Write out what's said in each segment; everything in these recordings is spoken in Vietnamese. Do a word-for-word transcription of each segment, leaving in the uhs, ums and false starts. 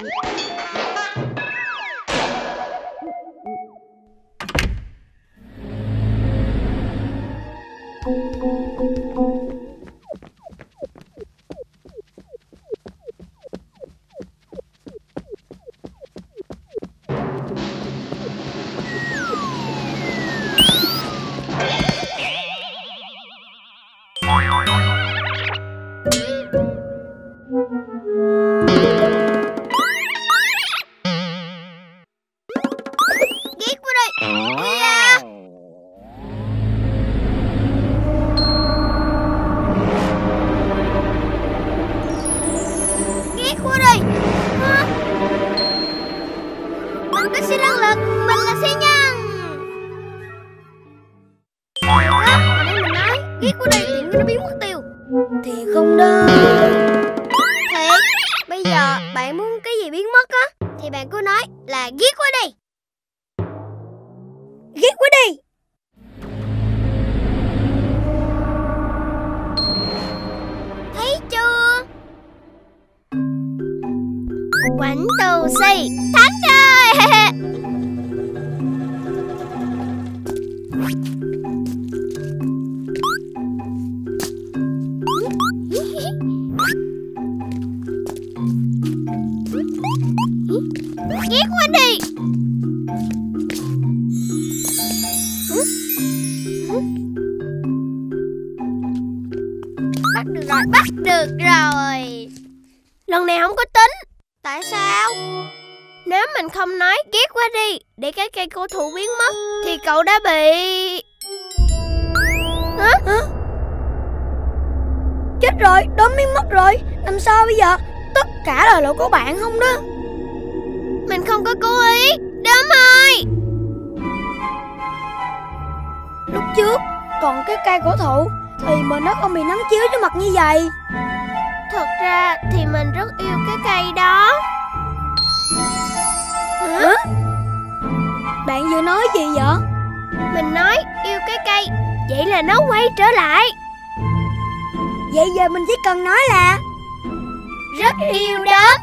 Lần này không có tính. Tại sao? Nếu mình không nói ghét quá đi để cái cây cổ thụ biến mất thì cậu đã bị... Hả? Hả? Chết rồi, đốm biến mất rồi. Làm sao bây giờ? Tất cả là lỗi của bạn không đó. Mình không có cố ý. Đốm ơi! Lúc trước còn cái cây cổ thụ thì mình nó không bị nắng chiếu cho mặt như vậy. Thật ra thì mình rất yêu cái cây đó. Hả? Hả? Bạn vừa nói gì vậy? Mình nói yêu cái cây, vậy là nó quay trở lại. Vậy giờ mình chỉ cần nói là rất yêu đốm.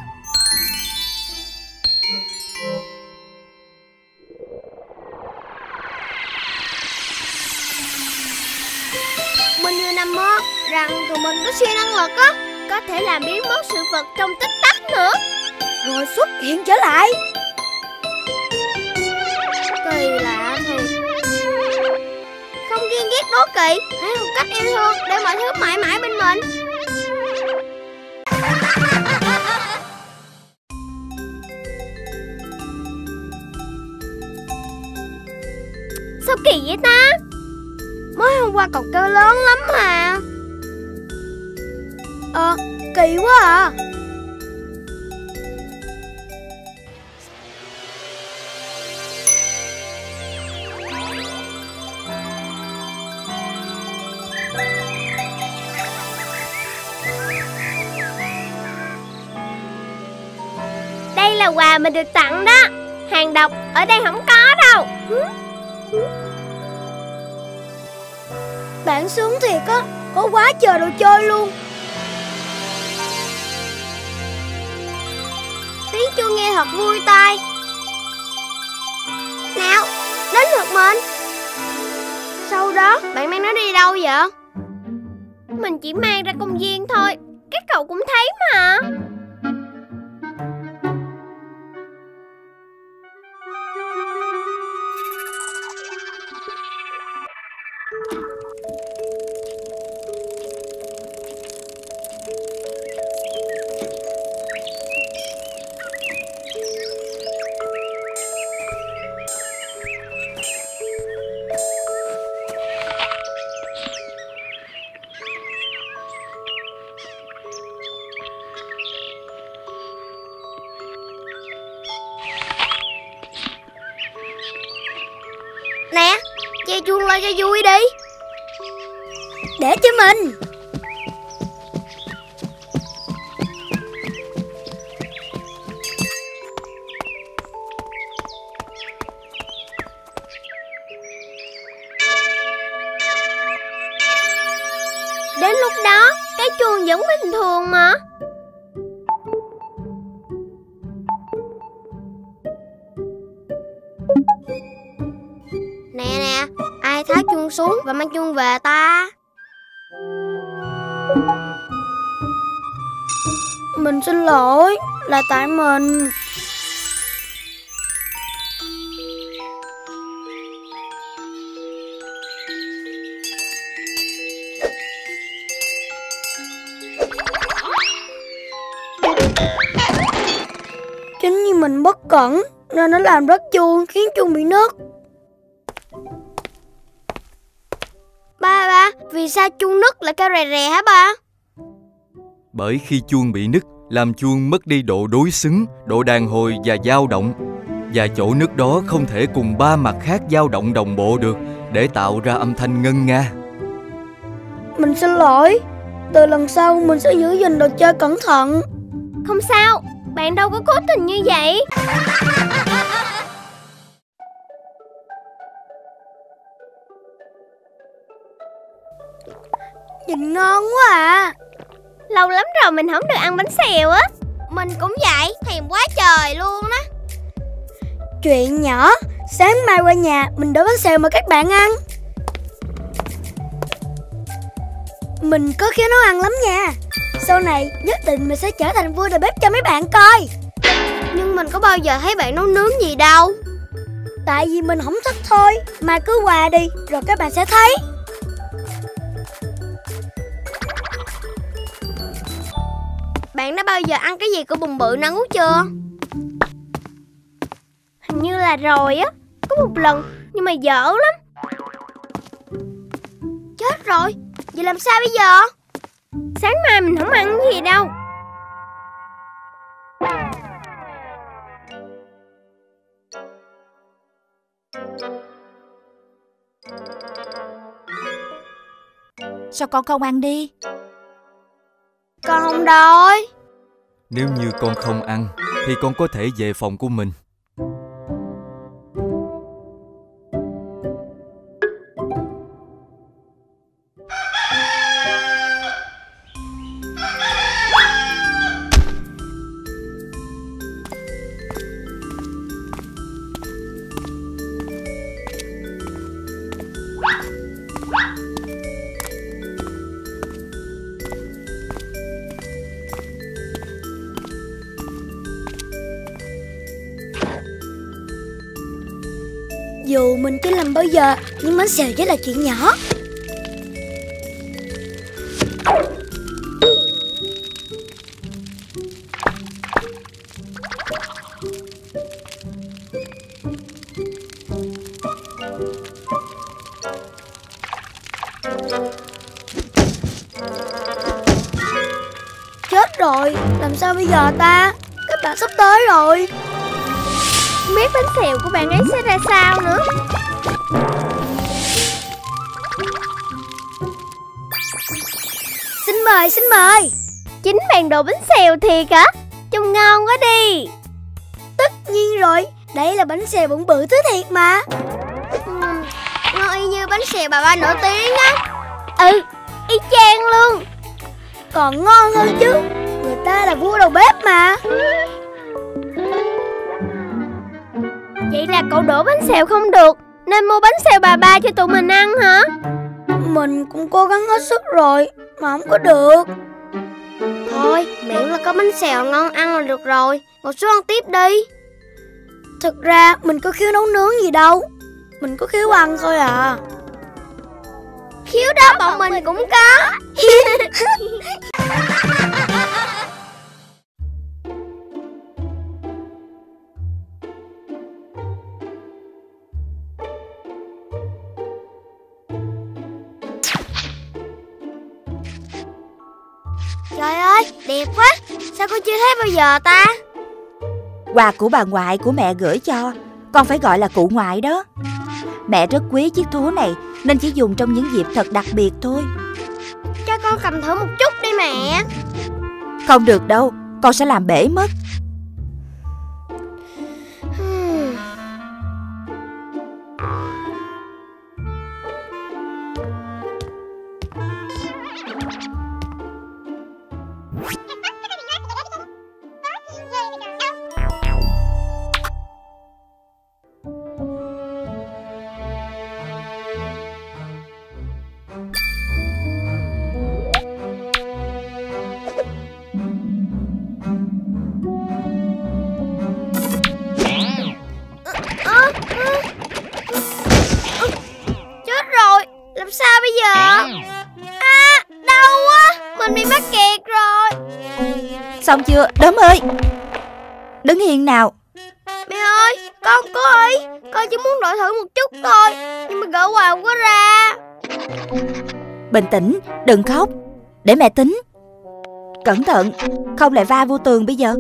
Mình vừa nằm mơ rằng tụi mình có siêu năng lực á, có thể làm biến mất sự vật trong tích tắc nữa, rồi xuất hiện trở lại. Kỳ lạ thiệt. Không ghen ghét đố kỵ, hãy học cách yêu thương để mọi thứ mãi mãi bên mình. Sao kỳ vậy ta? Mới hôm qua cọc kêu lớn lắm mà. Ờ, kỳ quá à. Đây là quà mình được tặng đó. Hàng độc ở đây không có đâu. Bạn sướng thiệt á, có quá trời đồ chơi luôn. Tiếng chuông nghe thật vui tai. Nào, đến lượt mình. Sau đó bạn mang nó đi đâu vậy? Mình chỉ mang ra công viên thôi, các cậu cũng thấy mà. Nè, che chuông lo cho vui đi. Để cho mình. Đến lúc đó, cái chuông vẫn bình thường mà. tháo chuông xuống và mang chuông về ta? Mình xin lỗi, là tại mình. Chính vì mình bất cẩn nên nó làm rớt chuông, khiến chuông bị nứt. Ba ba, vì sao chuông nứt lại kêu rè rè hả ba? Bởi khi chuông bị nứt, làm chuông mất đi độ đối xứng, độ đàn hồi và dao động. Và chỗ nứt đó không thể cùng ba mặt khác dao động đồng bộ được để tạo ra âm thanh ngân nga. Mình xin lỗi, từ lần sau mình sẽ giữ gìn đồ chơi cẩn thận. Không sao, bạn đâu có cố tình như vậy. Nhìn ngon quá à. Lâu lắm rồi mình không được ăn bánh xèo á. Mình cũng vậy, thèm quá trời luôn đó. Chuyện nhỏ, sáng mai qua nhà mình đổ bánh xèo mà các bạn ăn. Mình có khiếu nấu ăn lắm nha. Sau này nhất định mình sẽ trở thành vua đầu bếp cho mấy bạn coi. Nhưng mình có bao giờ thấy bạn nấu nướng gì đâu. Tại vì mình không thích thôi. Mà cứ qua đi rồi các bạn sẽ thấy. Bạn đã bao giờ ăn cái gì của bùng bự nắng chưa? Hình như là rồi á. Có một lần, nhưng mà dở lắm. Chết rồi, vậy làm sao bây giờ? Sáng mai mình không ăn cái gì đâu. Sao con không ăn đi? Con không đói. Nếu như con không ăn thì con có thể về phòng của mình. Dù mình chỉ làm bao giờ, nhưng bánh xèo chỉ là chuyện nhỏ. Chết rồi, làm sao bây giờ ta? Các bạn sắp tới rồi. Không biết bánh xèo của bạn ấy sẽ ra sao nữa. Xin mời, xin mời. Chính bạn đồ bánh xèo thiệt hả? Trông ngon quá đi. Tất nhiên rồi, đây là bánh xèo bụng bự thứ thiệt mà. uhm, Ngon y như bánh xèo bà ba nổi tiếng á. Ừ, y chang luôn. Còn ngon hơn chứ, người ta là vua đầu bếp mà. Vậy là cậu đổ bánh xèo không được, nên mua bánh xèo bà ba cho tụi mình ăn hả? Mình cũng cố gắng hết sức rồi, mà không có được. Thôi, miễn là có bánh xèo ngon ăn là được rồi. Ngồi xuống ăn tiếp đi. Thực ra mình có khiếu nấu nướng gì đâu, mình có khiếu ăn thôi à. Khiếu đó bọn mình cũng có. Trời ơi, đẹp quá. Sao con chưa thấy bao giờ ta? Quà của bà ngoại của mẹ gửi cho, con phải gọi là cụ ngoại đó. Mẹ rất quý chiếc thú này nên chỉ dùng trong những dịp thật đặc biệt thôi. Cho con cầm thử một chút đi mẹ. Không được đâu, con sẽ làm bể mất. Xong chưa? Đốm ơi, đứng yên nào. Mẹ ơi, con có ý, con chỉ muốn đổi thử một chút thôi, nhưng mà gỡ hoài không có ra. Bình tĩnh, đừng khóc, để mẹ tính. Cẩn thận, không lại va vô tường bây giờ.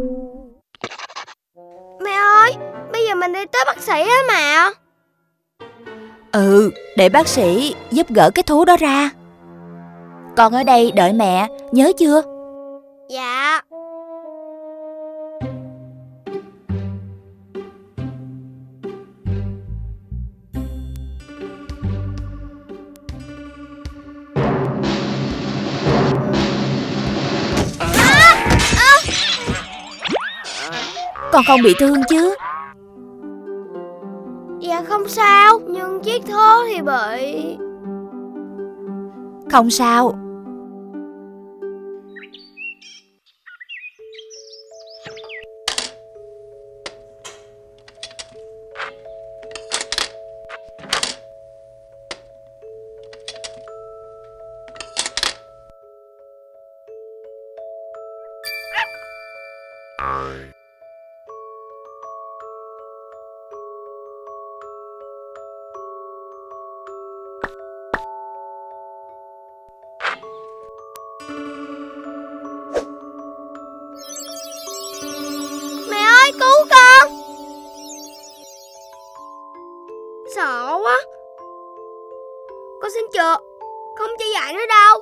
Mẹ ơi, bây giờ mình đi tới bác sĩ á mà. Ừ, để bác sĩ giúp gỡ cái thú đó ra. Con ở đây đợi mẹ, nhớ chưa? Dạ. Con không bị thương chứ? Dạ không sao, nhưng chiếc thố thì bị. Không sao. Cứu con. Sợ quá. Con xin chừa, không chơi dại nữa đâu.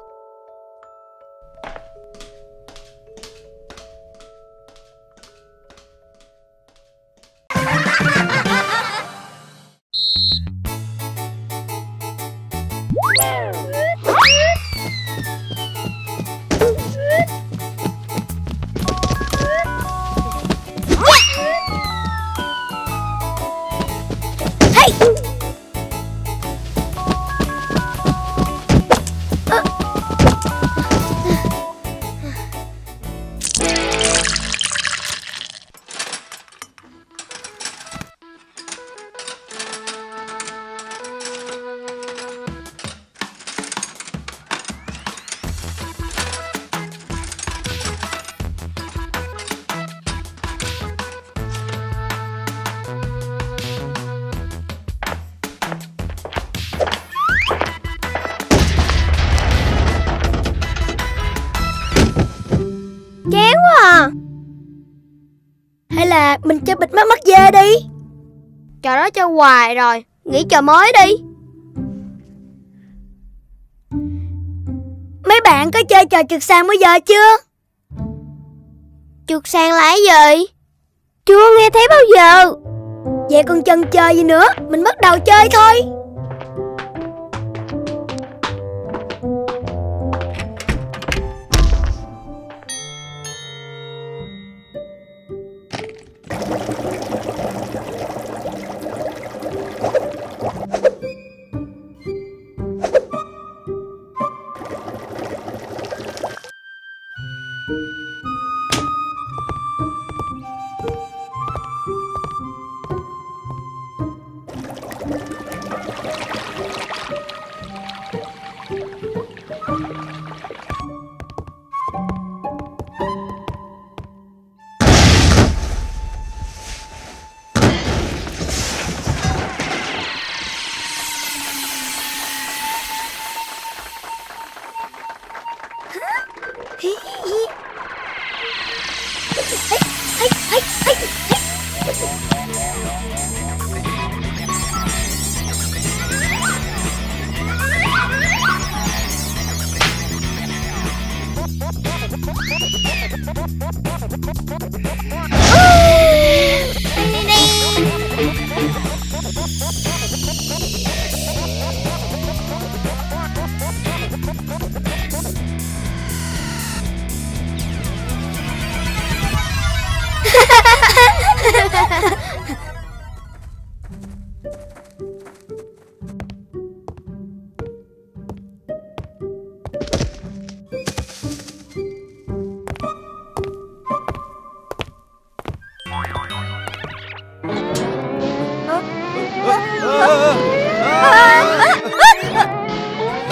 Chán quá à. Hay là mình chơi bịt mắt mắt dê đi. Trò đó chơi hoài rồi, nghĩ trò mới đi. Mấy bạn có chơi trò trượt sàn bao giờ chưa? Trượt sàn là cái gì? Chưa nghe thấy bao giờ. Vậy còn chần chờ gì nữa, mình bắt đầu chơi thôi.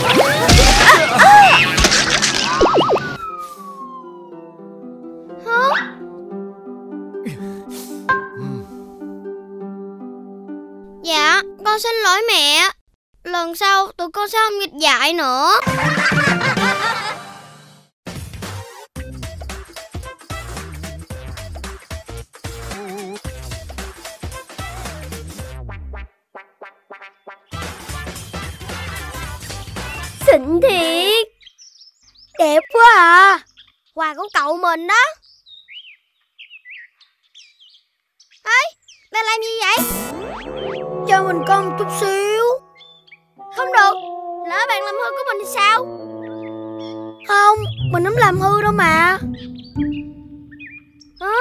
Hả? Con xin lỗi mẹ. Lần sau tụi con sẽ không nghịch dại nữa. Xịn thiệt. Đẹp quá à. Quà của cậu mình đó. Ê, ba làm gì vậy? Cho mình con một chút xíu. Không được. Lỡ bạn làm hư của mình thì sao? Không, mình không làm hư đâu mà. Hả?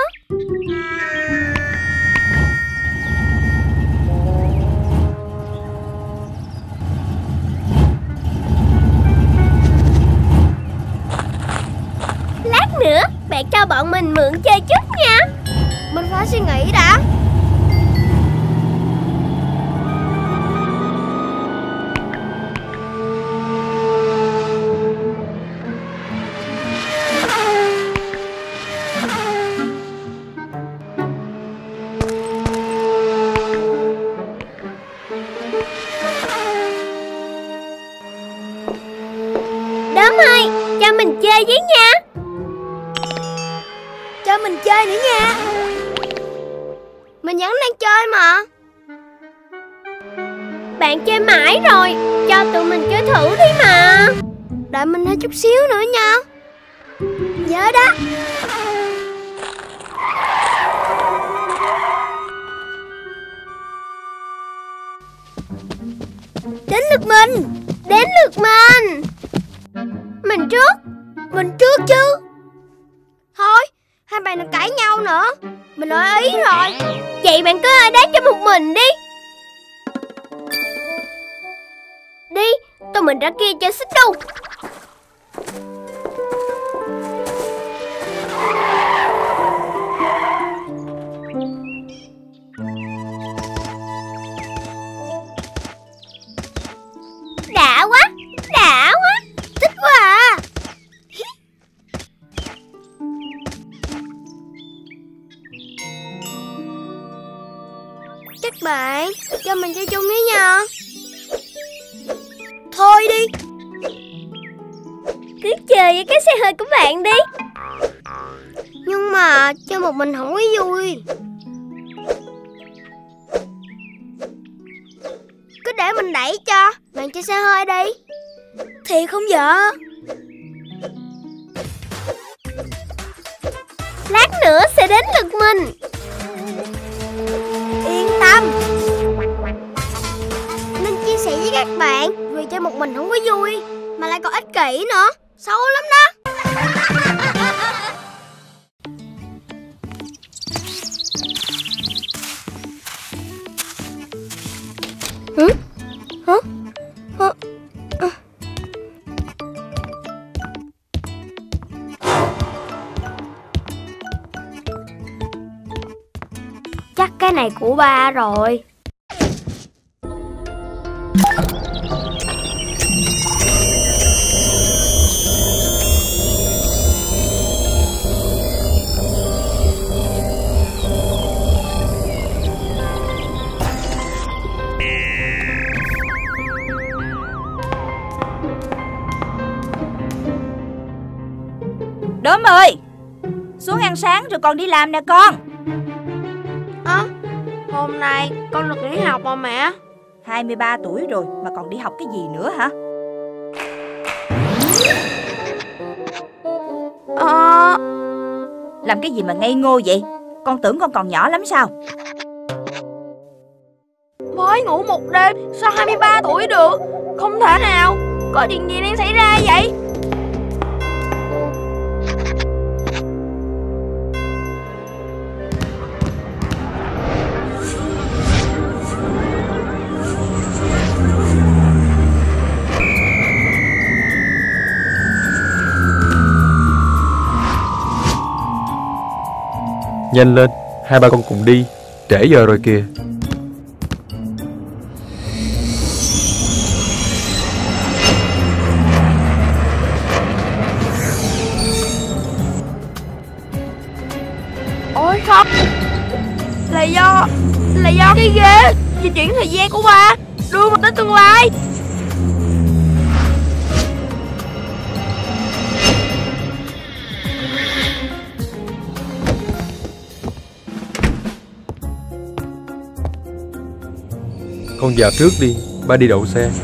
Lát nữa bạn cho bọn mình mượn chơi chút nha. Mình phải suy nghĩ đã. Đốm ơi, cho mình chơi với nha. Cho mình chơi nữa nha. Mình vẫn đang chơi mà. Bạn chơi mãi rồi, cho tụi mình chơi thử đi mà. Đợi mình thêm chút xíu nữa nha. Nhớ đó. Đến lượt mình. Đến lượt mình. Mình trước. Mình trước chứ. Thôi, hai bạn đừng cãi nhau nữa. Mình nói ý rồi. Vậy bạn cứ ai đá cho một mình đi. Đi, tụi mình ra kia chơi xích đu. Đã quá, đã quá. Thích quá à. Các bạn, cho mình chơi chung với nhau. Thôi đi. Cứ chơi với cái xe hơi của bạn đi. Nhưng mà chơi một mình không có vui. Cứ để mình đẩy cho. Bạn chơi xe hơi đi. Thiệt không vợ? Lát nữa sẽ đến lượt mình. Yên tâm. Nên chia sẻ với các bạn. Vì chơi một mình không có vui, mà lại còn ích kỷ nữa. Xấu lắm đó. Hử? Hả? Hả? À. Chắc cái này của ba rồi. Đốm ơi, xuống ăn sáng rồi còn đi làm nè con. Ơ, à, hôm nay con được nghỉ học mà mẹ. hai mươi ba tuổi rồi mà còn đi học cái gì nữa hả? Ờ... Làm cái gì mà ngây ngô vậy? Con tưởng con còn nhỏ lắm sao? Mới ngủ một đêm, sao hai mươi ba tuổi được? Không thể nào, có chuyện gì đang xảy ra vậy? Nhanh lên, hai ba con cùng đi, trễ giờ rồi kìa. Ôi không, là do, là do cái ghế di chuyển thời gian của ba. đưa mình tới tương lai. Con vào trước đi, ba đi đậu xe.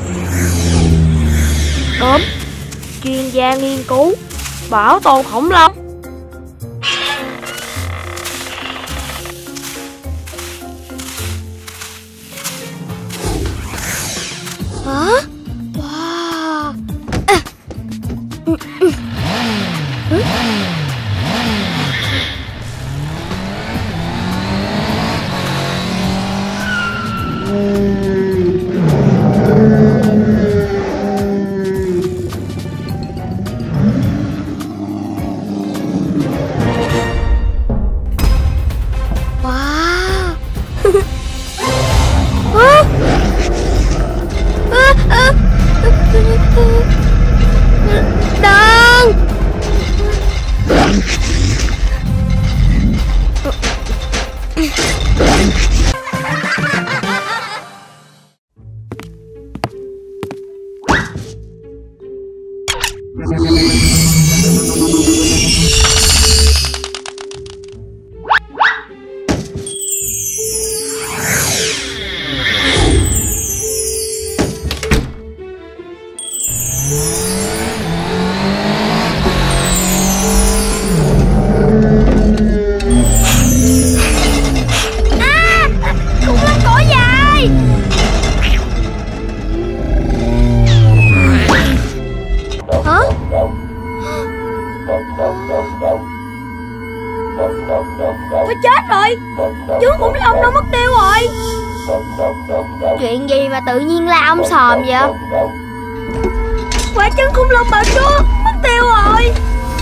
Đúng, chuyên gia nghiên cứu bảo tồn khủng long. Hả? Wow. À. Ừ, ừ. Ừ. Tôi chết rồi, chú khủng long đâu mất tiêu rồi. Chuyện gì mà tự nhiên la ông sòm vậy? Quả trứng khủng long bảo chúa mất tiêu rồi.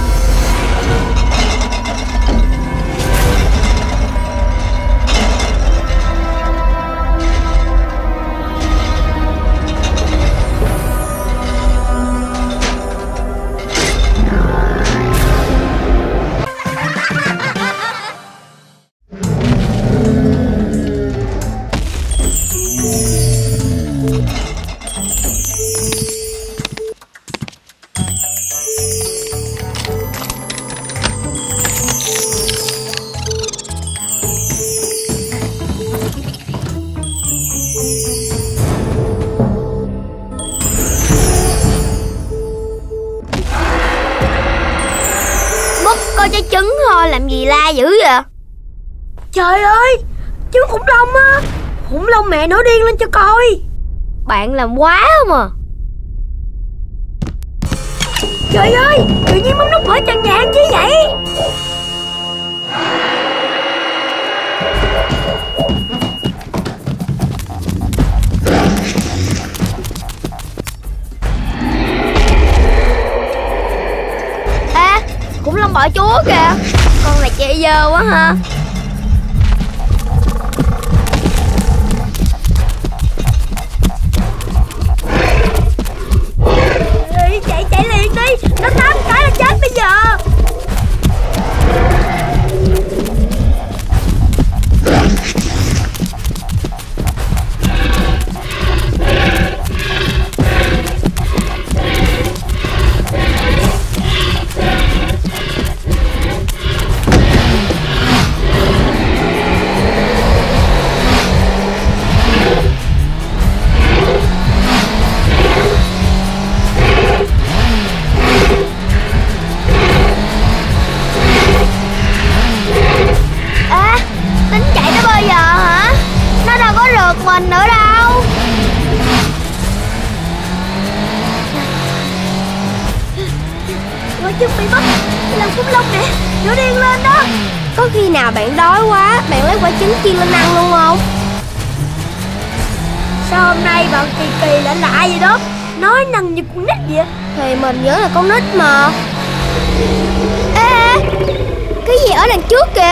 Coi trái trứng thôi, làm gì la dữ vậy? Trời ơi, trứng khủng long á. Khủng long mẹ nổi điên lên cho coi. Bạn làm quá không à? Trời ơi, tự nhiên bấm nút mở trần nhà chứ vậy? À, khủng long bọ chúa kìa. Con này chơi dơ quá ha. Chạy chạy liền đi, nó tám cái là chết bây giờ. Mình nữa đâu. Quả trứng bị mất, làm khủng long nè, nó điên lên đó. Có khi nào bạn đói quá, bạn lấy quả trứng chiên lên ăn luôn không? Sao hôm nay bạn kỳ kỳ lạ lạ vậy đó, nói năng như con nít vậy? Thì mình vẫn là con nít mà. Ê, cái gì ở đằng trước kìa?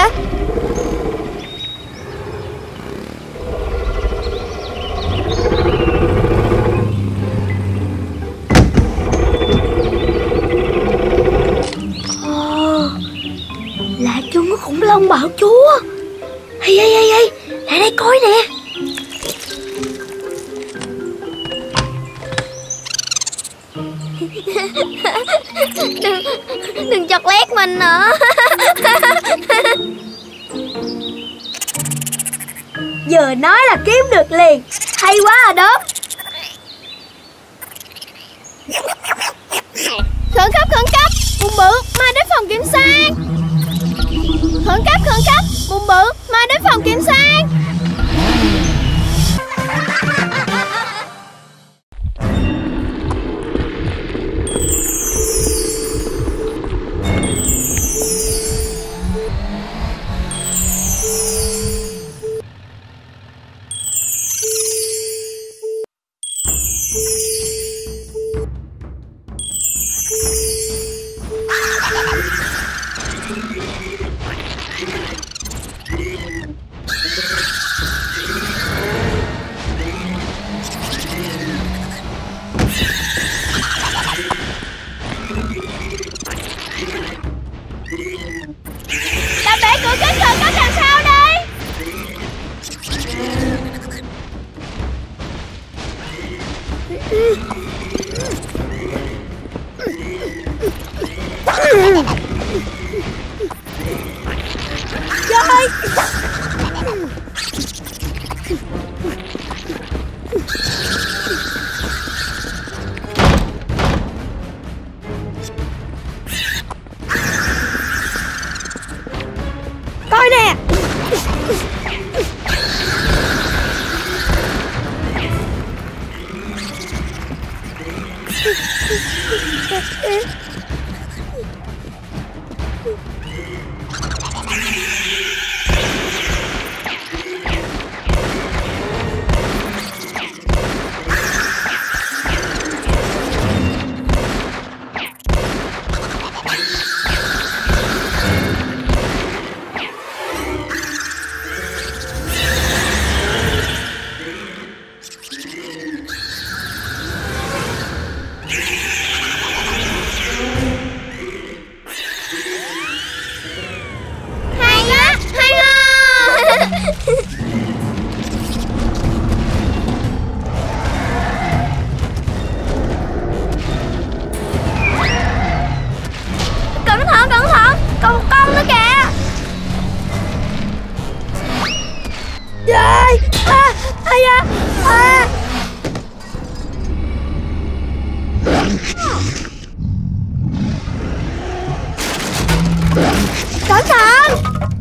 Là trứng của khủng long bảo chúa. Hay hay hay hay, lại đây coi nè. Đừng chọt lét mình nữa. Vừa nói là kiếm được liền. Hay quá à Đốm. Khẩn cấp, khẩn cấp, bụng bự, mai đến phòng kiểm sang. Khẩn cấp, khẩn cấp, bụng bự, mai đến phòng kiểm sang. Ta bể cửa kính khẩn cấp làm sao đây? Trời. Coi nè. Hay á, hay á. Cẩn thận, cẩn thận. Còn một con nữa kìa. Trời. À, ai da. À. Cẩn thận.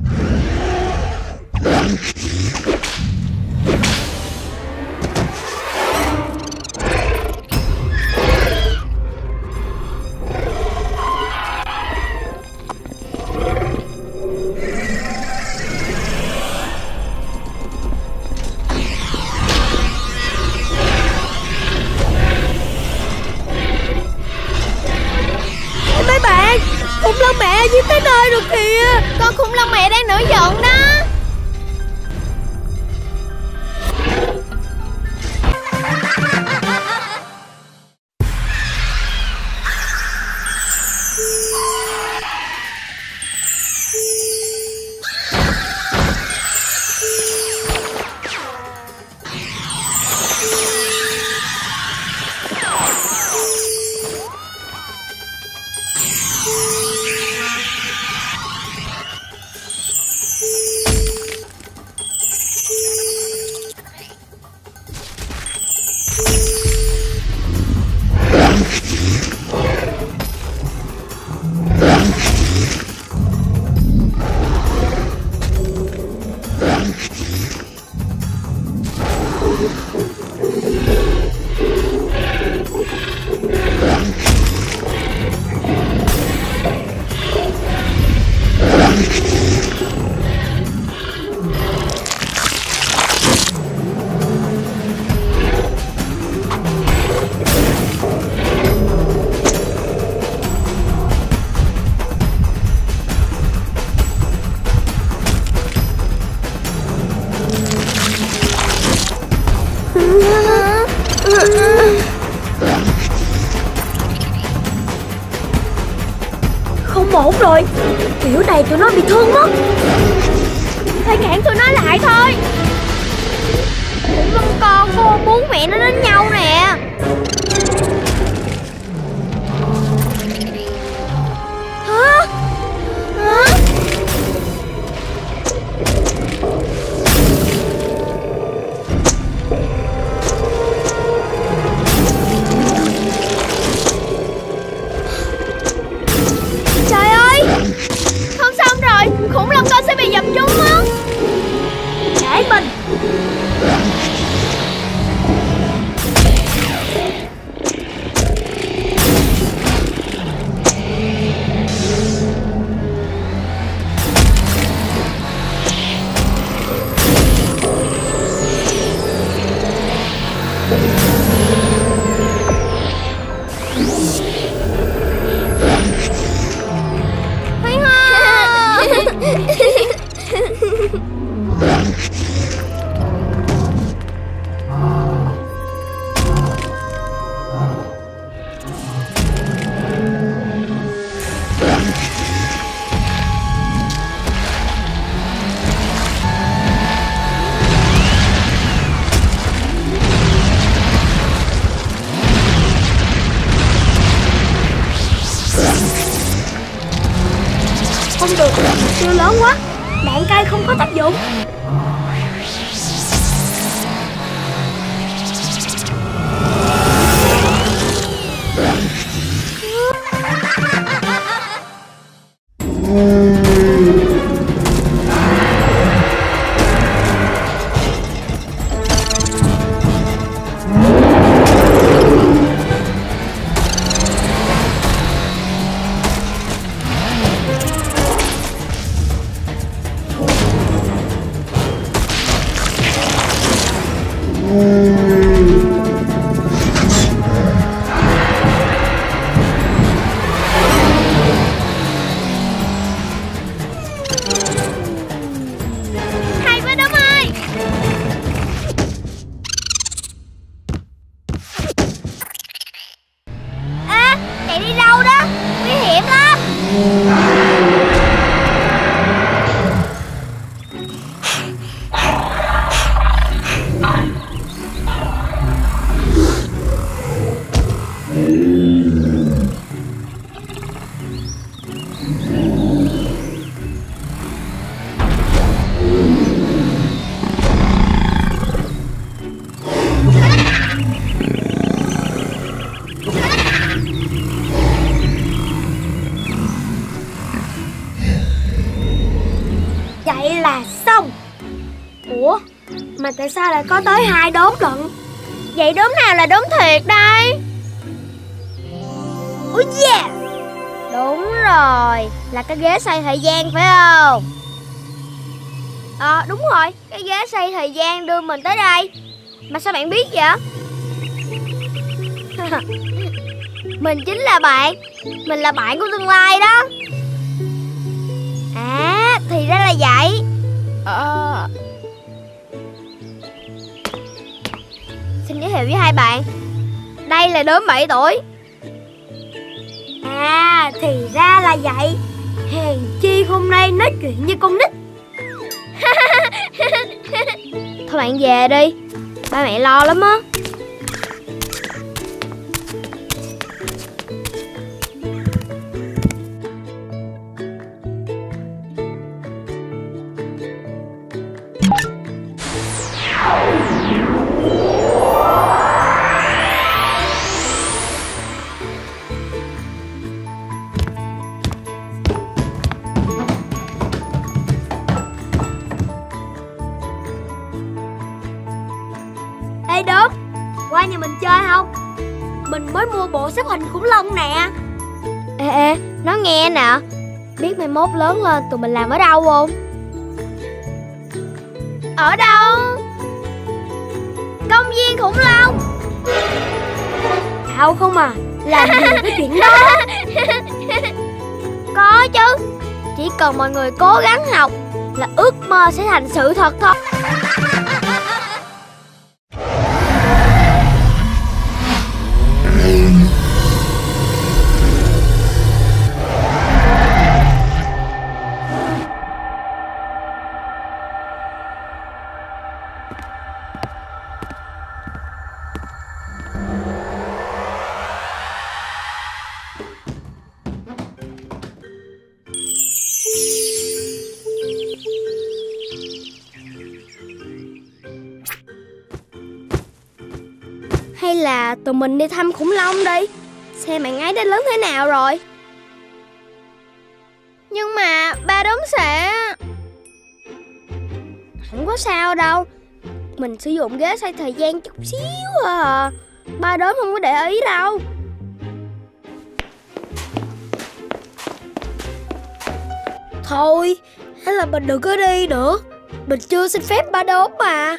Mấy bạn, khủng long mẹ giết tới nơi rồi kìa. Con khủng long mẹ đang nổi giận đó. Không ổn rồi. Kiểu này tụi nó bị thương mất. Phải cản tụi nó lại thôi. Khủng long con cô muốn mẹ nó đến nhau nè. Không được, siêu lớn quá, đạn cây không có tác dụng. Hay quá Đốm ơi. À, chạy đi đâu đó, nguy hiểm lắm. Vậy là xong. Ủa, mà tại sao lại có tới hai đốm lận? Vậy đốm nào là đốm thiệt đây? Ôi yeah, Đúng rồi, là cái ghế xoay thời gian phải không? Ờ đúng rồi, cái ghế xoay thời gian đưa mình tới đây. Mà sao bạn biết vậy? Mình chính là bạn. Mình là bạn của tương lai đó. À, thì ra là vậy. Ờ Xin giới thiệu với hai bạn. Đây là đốm bảy tuổi. à thì ra là vậy. Hèn chi hôm nay nói chuyện như con nít. Thôi bạn về đi, ba mẹ lo lắm á. Ê Đốm, qua nhà mình chơi không? Mình mới mua bộ xếp hình khủng long nè. Ê ê, nói nghe nè, biết mai mốt lớn lên tụi mình làm ở đâu không? Ở đâu? Công viên khủng long. Tao không à, làm gì cái chuyện đó. Có chứ, chỉ cần mọi người cố gắng học là ước mơ sẽ thành sự thật thôi. Hay là tụi mình đi thăm khủng long đi, xem bạn ấy đã lớn thế nào rồi. Nhưng mà ba đốm sẽ... Không có sao đâu, mình sử dụng ghế xoay thời gian chút xíu à. Ba đốm không có để ý đâu. Thôi, hay là mình đừng có đi nữa. Mình chưa xin phép ba đốm mà.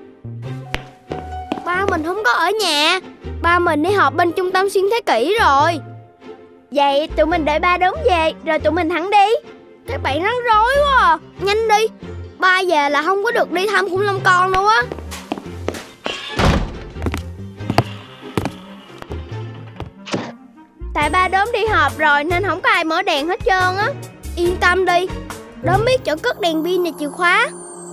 Ba mình không có ở nhà, ba mình đi họp bên trung tâm xuyên thế kỷ rồi. Vậy tụi mình đợi ba đốm về rồi tụi mình hẳn đi. Các bạn rắc rối quá à. Nhanh đi, ba về là không có được đi thăm khủng long con đâu á. Tại ba Đốm đi họp rồi nên không có ai mở đèn hết trơn á. Yên tâm đi, Đốm biết chỗ cất đèn pin và chìa khóa.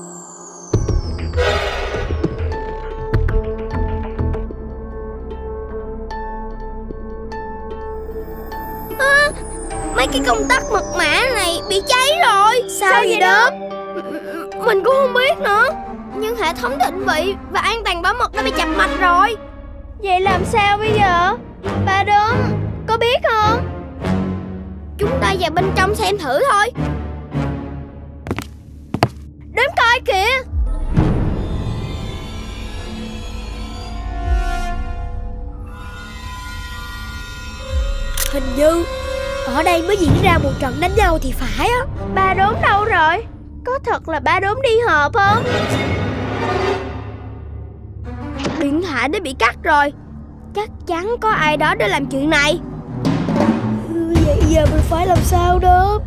À, mấy cái công tắc mật mã này bị cháy rồi. Sao, Sao vậy Đốm? Mình cũng không biết nữa. Nhưng hệ thống định vị và an toàn bảo mật đã bị chập mạch rồi. Vậy làm sao bây giờ? Ba Đốm có biết không? Chúng ta vào bên trong xem thử thôi. Đếm coi kìa. Hình như ở đây mới diễn ra một trận đánh nhau thì phải á. Ba Đốm đâu rồi? Có thật là ba Đốm đi họp không? Điện thoại đã bị cắt rồi. Chắc chắn có ai đó để làm chuyện này. Vậy giờ mình phải làm sao đó?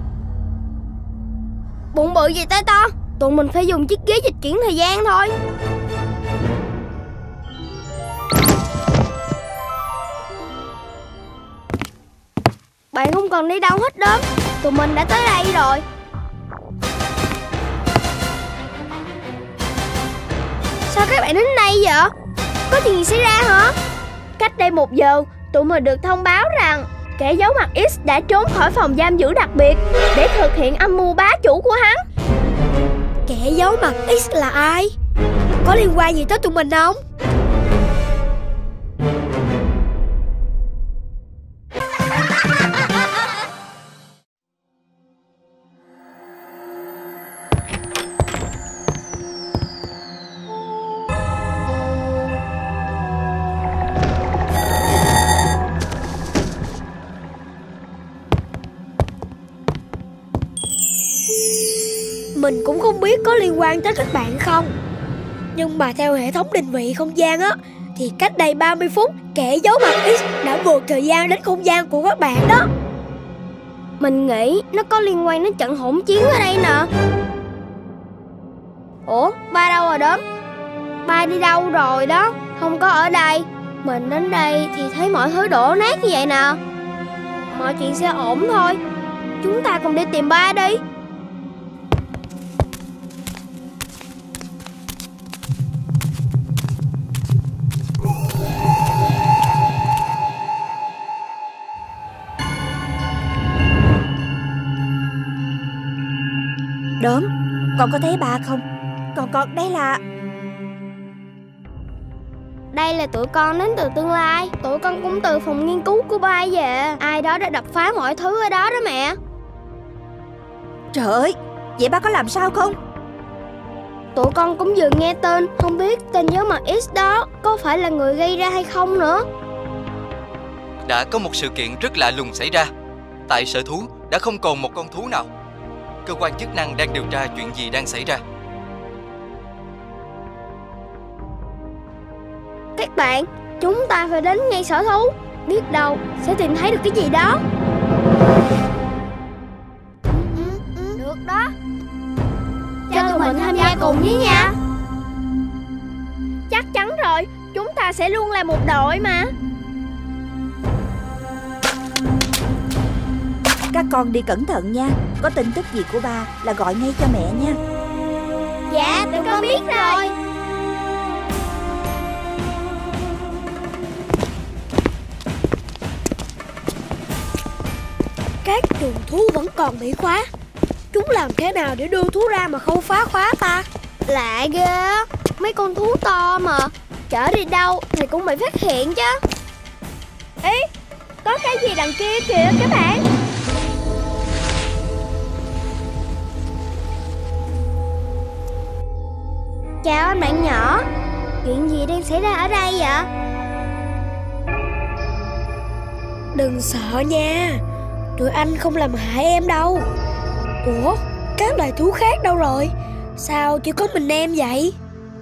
Bụng bự gì tay to? Tụi mình phải dùng chiếc ghế dịch chuyển thời gian thôi. Bạn không cần đi đâu hết Đốm. Tụi mình đã tới đây rồi. Sao các bạn đến đây vậy? Có chuyện gì xảy ra hả? Cách đây một giờ, tụi mình được thông báo rằng kẻ giấu mặt X đã trốn khỏi phòng giam giữ đặc biệt để thực hiện âm mưu bá chủ của hắn. Kẻ giấu mặt X là ai? Có liên quan gì tới tụi mình không? Mình cũng không biết có liên quan tới các bạn không. Nhưng mà theo hệ thống định vị không gian á, thì cách đây ba mươi phút kẻ giấu mặt X đã vượt thời gian đến không gian của các bạn đó. Mình nghĩ nó có liên quan đến trận hỗn chiến ở đây nè. Ủa, ba đâu rồi Đốm? Ba đi đâu rồi đó? Không có ở đây. Mình đến đây thì thấy mọi thứ đổ nát như vậy nè. Mọi chuyện sẽ ổn thôi. Chúng ta cùng đi tìm ba đi. Đốm, con có thấy ba không? Còn con đây là... Đây là tụi con đến từ tương lai. Tụi con cũng từ phòng nghiên cứu của ba về. Ai đó đã đập phá mọi thứ ở đó đó mẹ. Trời ơi, vậy ba có làm sao không? Tụi con cũng vừa nghe tên. Không biết tên giấu mặt X đó có phải là người gây ra hay không nữa. Đã có một sự kiện rất lạ lùng xảy ra. Tại sở thú đã không còn một con thú nào. Cơ quan chức năng đang điều tra chuyện gì đang xảy ra. Các bạn, chúng ta phải đến ngay sở thú. Biết đâu sẽ tìm thấy được cái gì đó. Được đó. Cho tụi mình tham gia cùng với nha. Chắc chắn rồi, chúng ta sẽ luôn là một đội mà. Các con đi cẩn thận nha. Có tin tức gì của ba là gọi ngay cho mẹ nha. Dạ, tụi con biết rồi. Các chuồng thú vẫn còn bị khóa. Chúng làm thế nào để đưa thú ra mà không phá khóa ta? Lạ ghê. Mấy con thú to mà chở đi đâu thì cũng bị phát hiện chứ. Ý, có cái gì đằng kia kìa các bạn. Chào anh bạn nhỏ. Chuyện gì đang xảy ra ở đây vậy? Đừng sợ nha. Tụi anh không làm hại em đâu. Ủa, các loài thú khác đâu rồi? Sao chỉ có mình em vậy?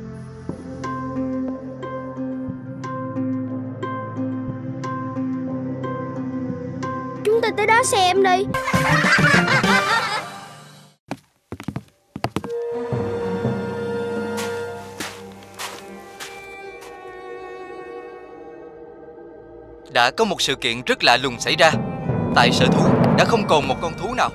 Chúng ta tới đó xem đi. đã có một sự kiện rất lạ lùng xảy ra. Tại sở thú đã không còn một con thú nào.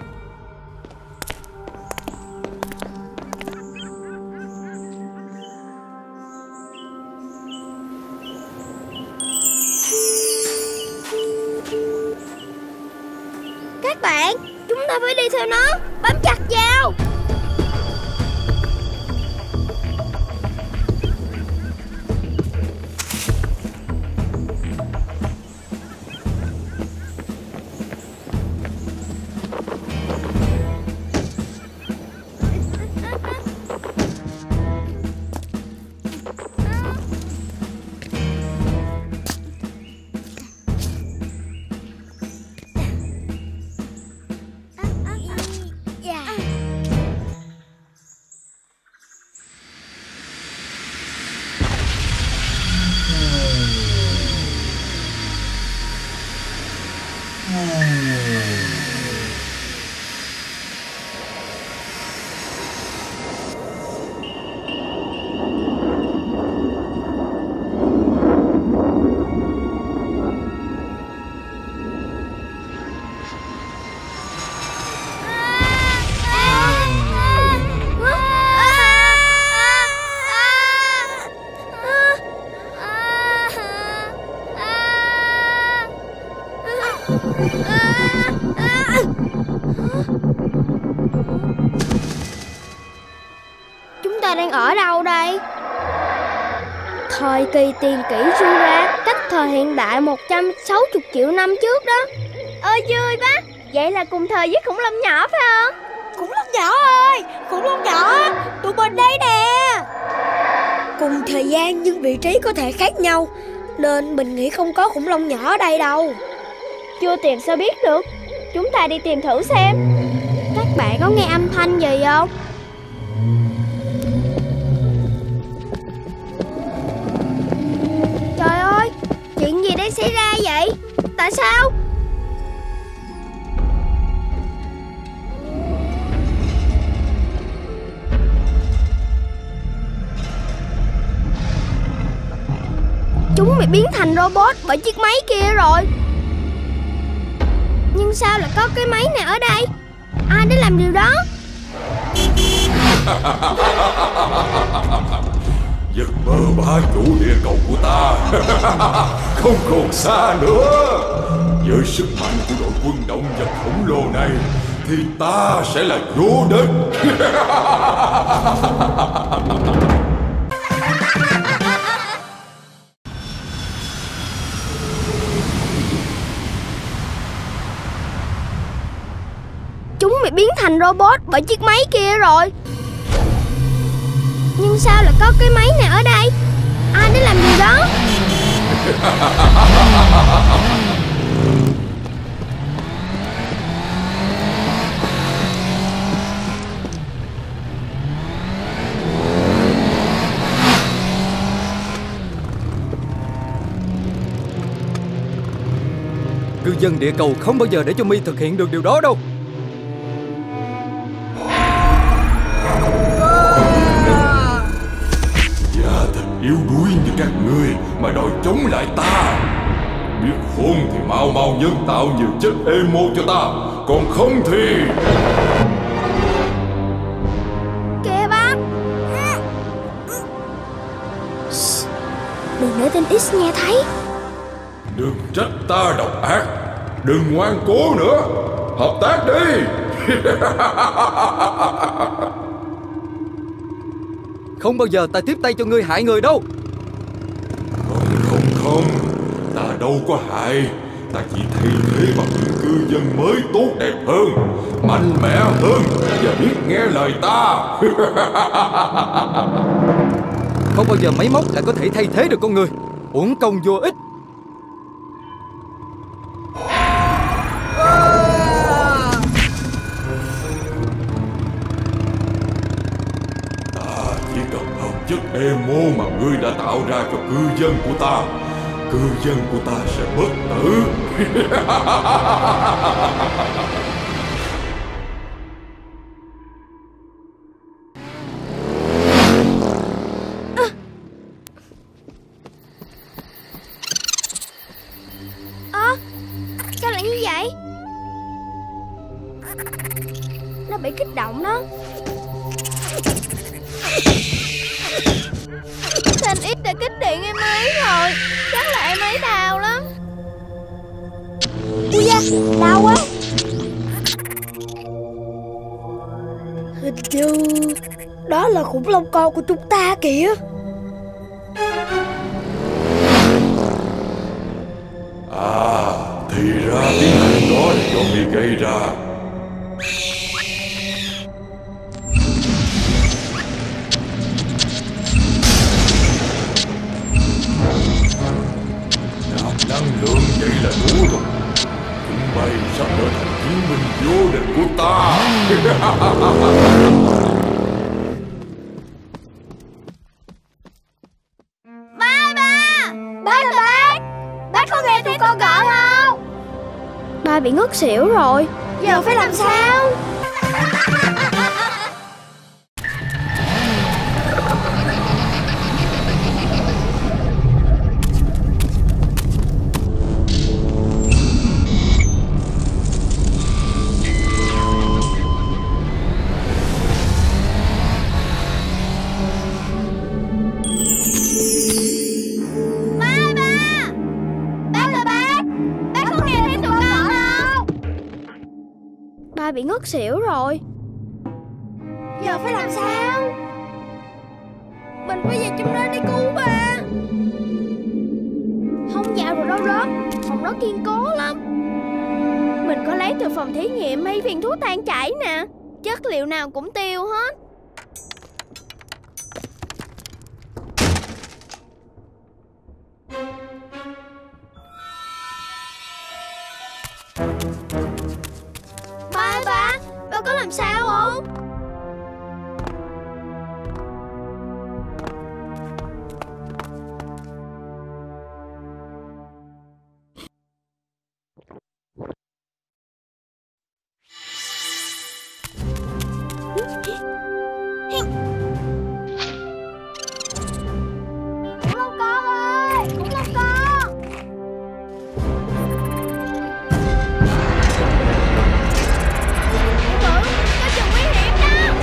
Các bạn, chúng ta phải đi theo nó, bám chặt vào. Chúng ta đang ở đâu đây? Thời kỳ tiền kỷ Jura, cách thời hiện đại một trăm sáu mươi triệu năm trước đó. Ơi vui quá. Vậy là cùng thời với khủng long nhỏ phải không? Khủng long nhỏ ơi, khủng long nhỏ, tụi mình đây nè. Cùng thời gian nhưng vị trí có thể khác nhau, nên mình nghĩ không có khủng long nhỏ ở đây đâu. Chưa tìm sao biết được. Chúng ta đi tìm thử xem. Các bạn có nghe âm thanh gì không? Trời ơi, chuyện gì đang xảy ra vậy? Tại sao? Chúng bị biến thành robot bởi chiếc máy kia rồi. Nhưng sao lại có cái máy này ở đây? Ai đã làm điều đó? Giấc mơ bá chủ địa cầu của ta không còn xa nữa. Với sức mạnh của đội quân động vật khổng lồ này thì ta sẽ là vô địch. Chúng bị biến thành robot bởi chiếc máy kia rồi. Nhưng sao lại có cái máy này ở đây? Ai đã làm điều đó? Cư dân địa cầu không bao giờ để cho Mi thực hiện được điều đó đâu. Yếu đuối như các ngươi mà đòi chống lại ta. Biết khôn thì mau mau nhân tạo nhiều chất emo cho ta, còn không thì... Kìa bác. Đừng để tên X nghe thấy. Đừng trách ta độc ác. Đừng ngoan cố nữa. Hợp tác đi. Không bao giờ ta tiếp tay cho ngươi hại người đâu. Không không không, ta đâu có hại. Ta chỉ thay thế bằng những cư dân mới tốt đẹp hơn, mạnh mẽ hơn và biết nghe lời ta. Không bao giờ máy móc lại có thể thay thế được con người. Uổng công vô ích. Chất emo mà ngươi đã tạo ra cho cư dân của ta, cư dân của ta sẽ bất tử. kích động đó. Thanh X đã kích điện em ấy rồi. Chắc là em ấy đau lắm. Ui da, đau quá. Hình như đó là khủng long con của chúng ta kìa. À, thì ra tiếng động đó là do mi gây ra. Nạp năng lượng vậy là đủ rồi. Chúng mày sắp trở thành chiến binh vô địch của ta. Ba ba, ba ba bác, bác có nghe thấy con gọi không? Ba bị ngất xỉu rồi. Giờ phải làm sao? Ba bị ngất xỉu rồi. Giờ phải làm sao? Mình phải về trong đó đi cứu ba. Không vào rồi đâu đó. Phòng đó kiên cố lắm. Mình có lấy từ phòng thí nghiệm mấy viên thuốc tan chảy nè. Chất liệu nào cũng tiêu hết. Ba ba, ba có làm sao không? Khủng long con ơi, khủng long con. Có chừng nguy hiểm đó.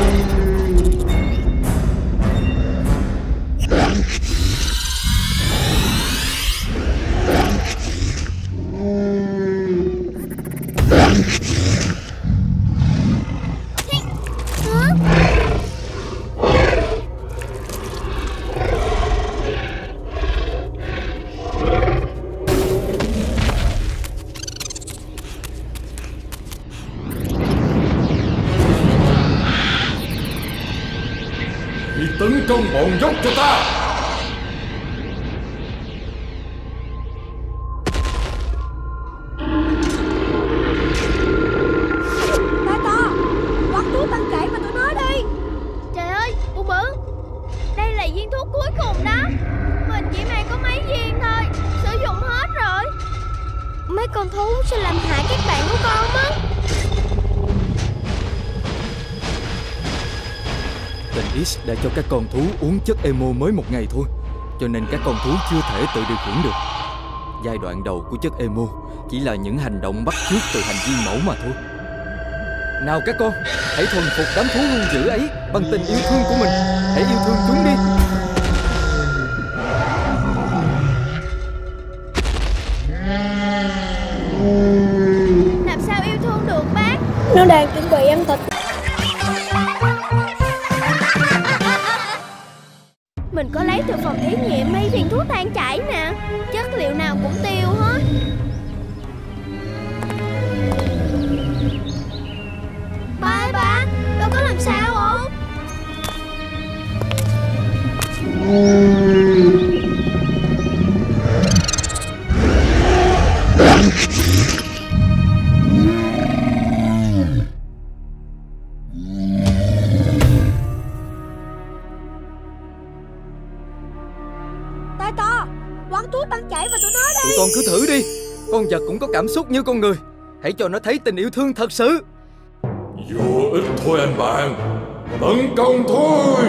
Đi tấn công bọn dốc cho ta. Ta to, quăng túi băng cậy mà tụi nó đi. Trời ơi, Bụng Bự, đây là viên thuốc cuối cùng đó. Mình chỉ mang có mấy viên thôi, sử dụng hết rồi. Mấy con thú sẽ làm hại các bạn của con mất. Tên X đã cho các con thú uống chất emo mới một ngày thôi, cho nên các con thú chưa thể tự điều khiển được. Giai đoạn đầu của chất emo chỉ là những hành động bắt chước từ hành vi mẫu mà thôi. Nào các con, hãy thuần phục đám thú hung dữ ấy bằng tình yêu thương của mình. Hãy yêu thương chúng đi. Làm sao yêu thương được bác? Nó đang chuẩn bị ăn thịt. Mình có lấy từ phòng thí nghiệm mấy viên thuốc tan chảy nè. Chất liệu nào cũng tiêu hết. Ba ba, ba có làm sao không? Ta to, quăng túi băng chảy và tụi nó đi. Tụi con cứ thử đi. Con vật cũng có cảm xúc như con người. Hãy cho nó thấy tình yêu thương thật sự. Vô ích thôi anh bạn. Tấn công thôi.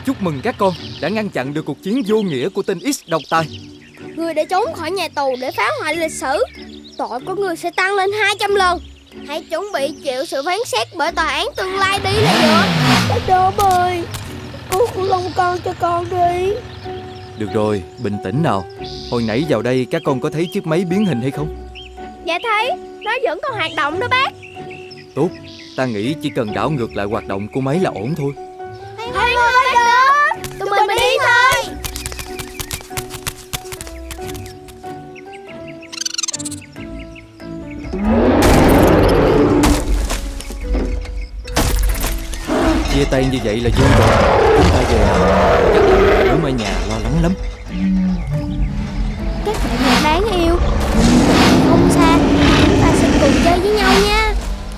Chúc mừng các con đã ngăn chặn được cuộc chiến vô nghĩa của tên X độc tài. Người đã trốn khỏi nhà tù để phá hoại lịch sử, tội của người sẽ tăng lên hai trăm lần. Hãy chuẩn bị chịu sự phán xét bởi tòa án tương lai đi là được. Bác Đốm ơi, cứu khủng long con cho con đi. Được rồi, bình tĩnh nào. Hồi nãy vào đây các con có thấy chiếc máy biến hình hay không? Dạ thấy, nó vẫn còn hoạt động đó bác. Tốt, ta nghĩ chỉ cần đảo ngược lại hoạt động của máy là ổn thôi. Thôi thôi bác Đốm, tụi mình mình đi thôi. Chia tay như vậy là vui rồi. Chúng ta về. Chắc là đứa ở nhà lo lắng lắm. Các bạn nhỏ đáng yêu, không xa, chúng ta sẽ cùng chơi với nhau nha.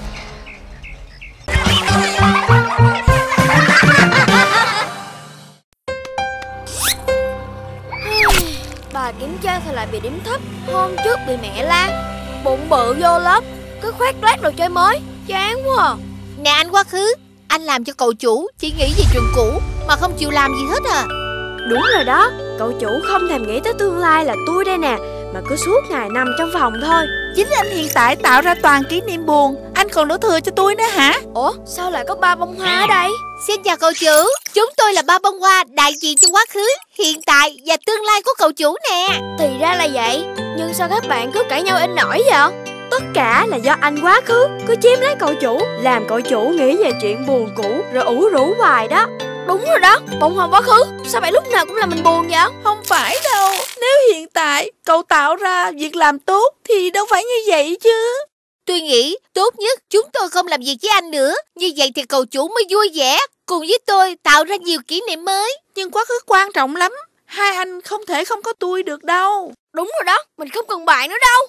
Bà kiểm tra thì lại bị điểm thấp. Hôm trước bị mẹ la, bụng bự vô lớp, cứ khoác lác đồ chơi mới, chán quá à. Nè anh Quá Khứ, anh làm cho cậu chủ chỉ nghĩ về chuyện cũ mà không chịu làm gì hết à. Đúng rồi đó, cậu chủ không thèm nghĩ tới tương lai là tôi đây nè, mà cứ suốt ngày nằm trong phòng thôi. Chính anh hiện tại tạo ra toàn kỷ niệm buồn, anh còn đổ thừa cho tôi nữa hả? Ủa, sao lại có ba bông hoa ở đây? Xin chào cậu chủ, chúng tôi là ba bông hoa đại diện cho quá khứ, hiện tại và tương lai của cậu chủ nè. Thì ra là vậy, nhưng sao các bạn cứ cãi nhau in nổi vậy? Tất cả là do anh Quá Khứ cứ chiếm lấy cậu chủ, làm cậu chủ nghĩ về chuyện buồn cũ rồi ủ rũ hoài đó. Đúng rồi đó, bông hoa quá khứ, sao bạn lúc nào cũng làm mình buồn vậy? Không phải đâu, nếu hiện tại cậu tạo ra việc làm tốt thì đâu phải như vậy chứ. Tôi nghĩ tốt nhất chúng tôi không làm việc với anh nữa, như vậy thì cậu chủ mới vui vẻ, cùng với tôi tạo ra nhiều kỷ niệm mới. Nhưng quá khứ quan trọng lắm, hai anh không thể không có tôi được đâu. Đúng rồi đó, mình không cần bạn nữa đâu.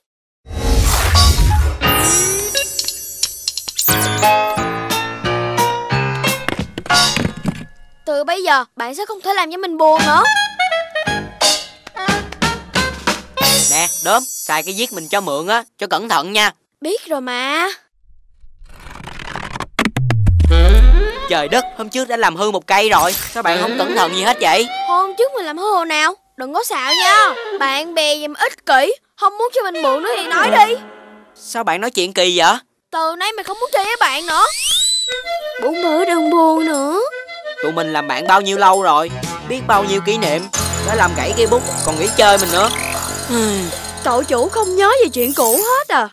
Từ bây giờ bạn sẽ không thể làm cho mình buồn nữa. Nè Đốm, xài cái viết mình cho mượn á, cho cẩn thận nha. Biết rồi mà. Trời đất, hôm trước đã làm hư một cây rồi, sao bạn không cẩn thận gì hết vậy? Hôm trước mình làm hư hồi nào? Đừng có xạo nha. Bạn bè gì mà ích kỷ, không muốn cho mình mượn nữa thì nói đi. Sao bạn nói chuyện kỳ vậy? Từ nay mình không muốn chơi với bạn nữa. Bốn bữa đừng buồn nữa. Tụi mình làm bạn bao nhiêu lâu rồi, biết bao nhiêu kỷ niệm, đã làm gãy cây bút còn nghĩ chơi mình nữa. Cậu chủ không nhớ về chuyện cũ hết à?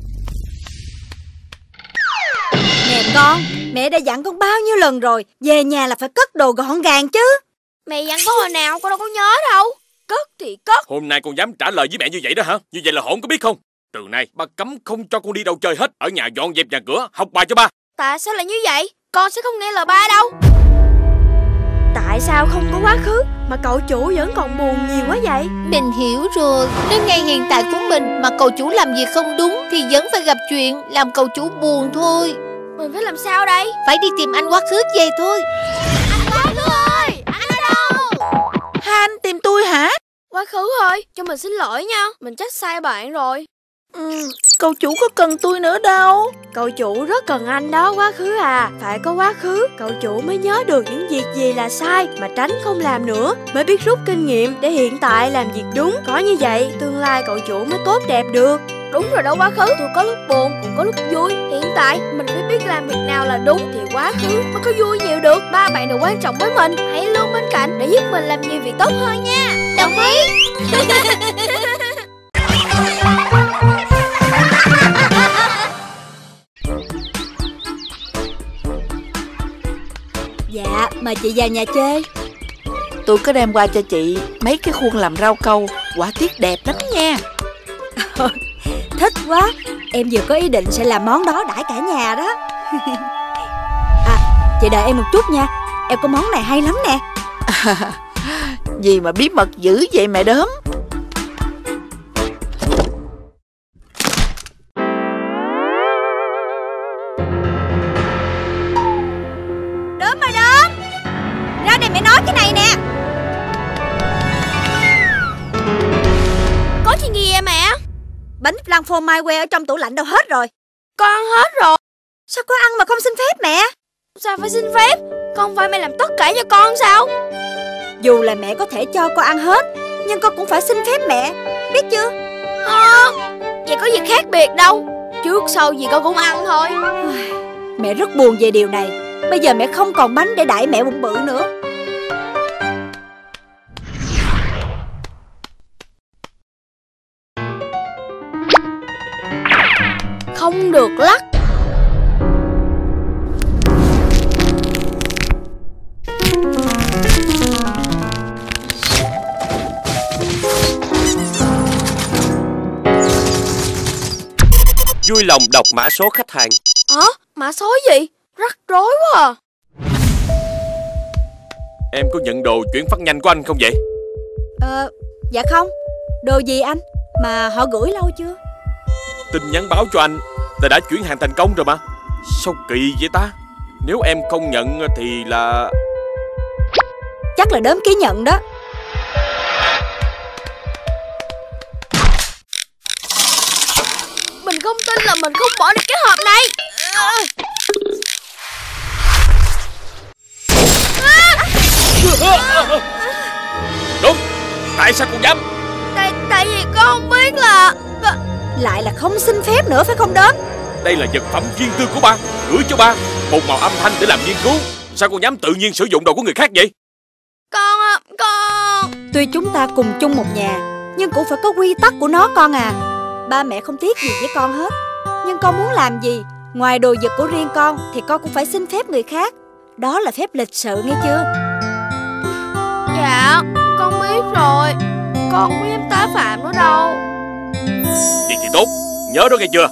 Nè con, mẹ đã dặn con bao nhiêu lần rồi, về nhà là phải cất đồ gọn gàng chứ. Mẹ dặn có hồi nào con đâu có nhớ đâu. Cất thì cất. Hôm nay con dám trả lời với mẹ như vậy đó hả? Như vậy là hổn có biết không? Từ nay ba cấm không cho con đi đâu chơi hết, ở nhà dọn dẹp nhà cửa, học bài cho ba. Tại sao lại như vậy? Con sẽ không nghe lời ba đâu. Tại sao không có quá khứ mà cậu chủ vẫn còn buồn nhiều quá vậy? Mình hiểu rồi, nếu ngay hiện tại của mình mà cậu chủ làm việc không đúng thì vẫn phải gặp chuyện làm cậu chủ buồn thôi. Mình phải làm sao đây? Phải đi tìm anh Quá Khứ về thôi. Anh Quá Khứ ơi, anh ở đâu? Hai anh tìm tôi hả? Quá Khứ ơi, cho mình xin lỗi nha, mình trách sai bạn rồi. Ừ, cậu chủ có cần tôi nữa đâu. Cậu chủ rất cần anh đó Quá Khứ à. Phải có quá khứ, cậu chủ mới nhớ được những việc gì là sai mà tránh không làm nữa, mới biết rút kinh nghiệm để hiện tại làm việc đúng. Có như vậy, tương lai cậu chủ mới tốt đẹp được. Đúng rồi đó Quá Khứ, tôi có lúc buồn, cũng có lúc vui. Hiện tại, mình phải biết làm việc nào là đúng thì quá khứ mới có vui nhiều được. Ba bạn đều quan trọng với mình, hãy luôn bên cạnh để giúp mình làm nhiều việc tốt hơn nha. Đồng ý. Dạ, mời chị vào nhà chơi. Tôi có đem qua cho chị mấy cái khuôn làm rau câu, quả tiết đẹp lắm nha. Thích quá, em vừa có ý định sẽ làm món đó đãi cả nhà đó. À, chị đợi em một chút nha, em có món này hay lắm nè. À, gì mà bí mật dữ vậy mẹ Đốm? Đốm ơi Đốm, ra đây mẹ nói cái này nè. Có chuyện gì vậy mẹ? Bánh flan phô mai que ở trong tủ lạnh đâu hết rồi? Con hết rồi. Sao có ăn mà không xin phép mẹ? Sao phải xin phép? Không phải mẹ làm tất cả cho con sao? Dù là mẹ có thể cho con ăn hết, nhưng con cũng phải xin phép mẹ, biết chưa? À, vậy có gì khác biệt đâu. Trước sau gì con cũng ăn thôi. Mẹ rất buồn về điều này. Bây giờ mẹ không còn bánh để đãi mẹ bụng bự nữa. Không được lắc. Vui lòng đọc mã số khách hàng. Hả? Mã số gì? Rắc rối quá à. Em có nhận đồ chuyển phát nhanh của anh không vậy? Ờ, dạ không. Đồ gì anh? Mà họ gửi lâu chưa? Tin nhắn báo cho anh ta đã chuyển hàng thành công rồi mà. Sao kỳ vậy ta? Nếu em không nhận thì là... Chắc là đốm ký nhận đó. Mình không tin là mình không bỏ được cái hộp này. Đúng. Tại sao cô dám? Tại, tại vì con không biết là... Lại là không xin phép nữa phải không đốm? Đây là vật phẩm riêng tư của ba, gửi cho ba một màu âm thanh để làm nghiên cứu. Sao cô dám tự nhiên sử dụng đồ của người khác vậy? Con à, con... Tuy chúng ta cùng chung một nhà, nhưng cũng phải có quy tắc của nó con à. Ba mẹ không tiếc gì với con hết. Nhưng con muốn làm gì, ngoài đồ vật của riêng con thì con cũng phải xin phép người khác. Đó là phép lịch sự nghe chưa? Dạ, con biết rồi. Con không dám tái phạm nữa đâu. Vậy thì tốt, nhớ đó nghe chưa?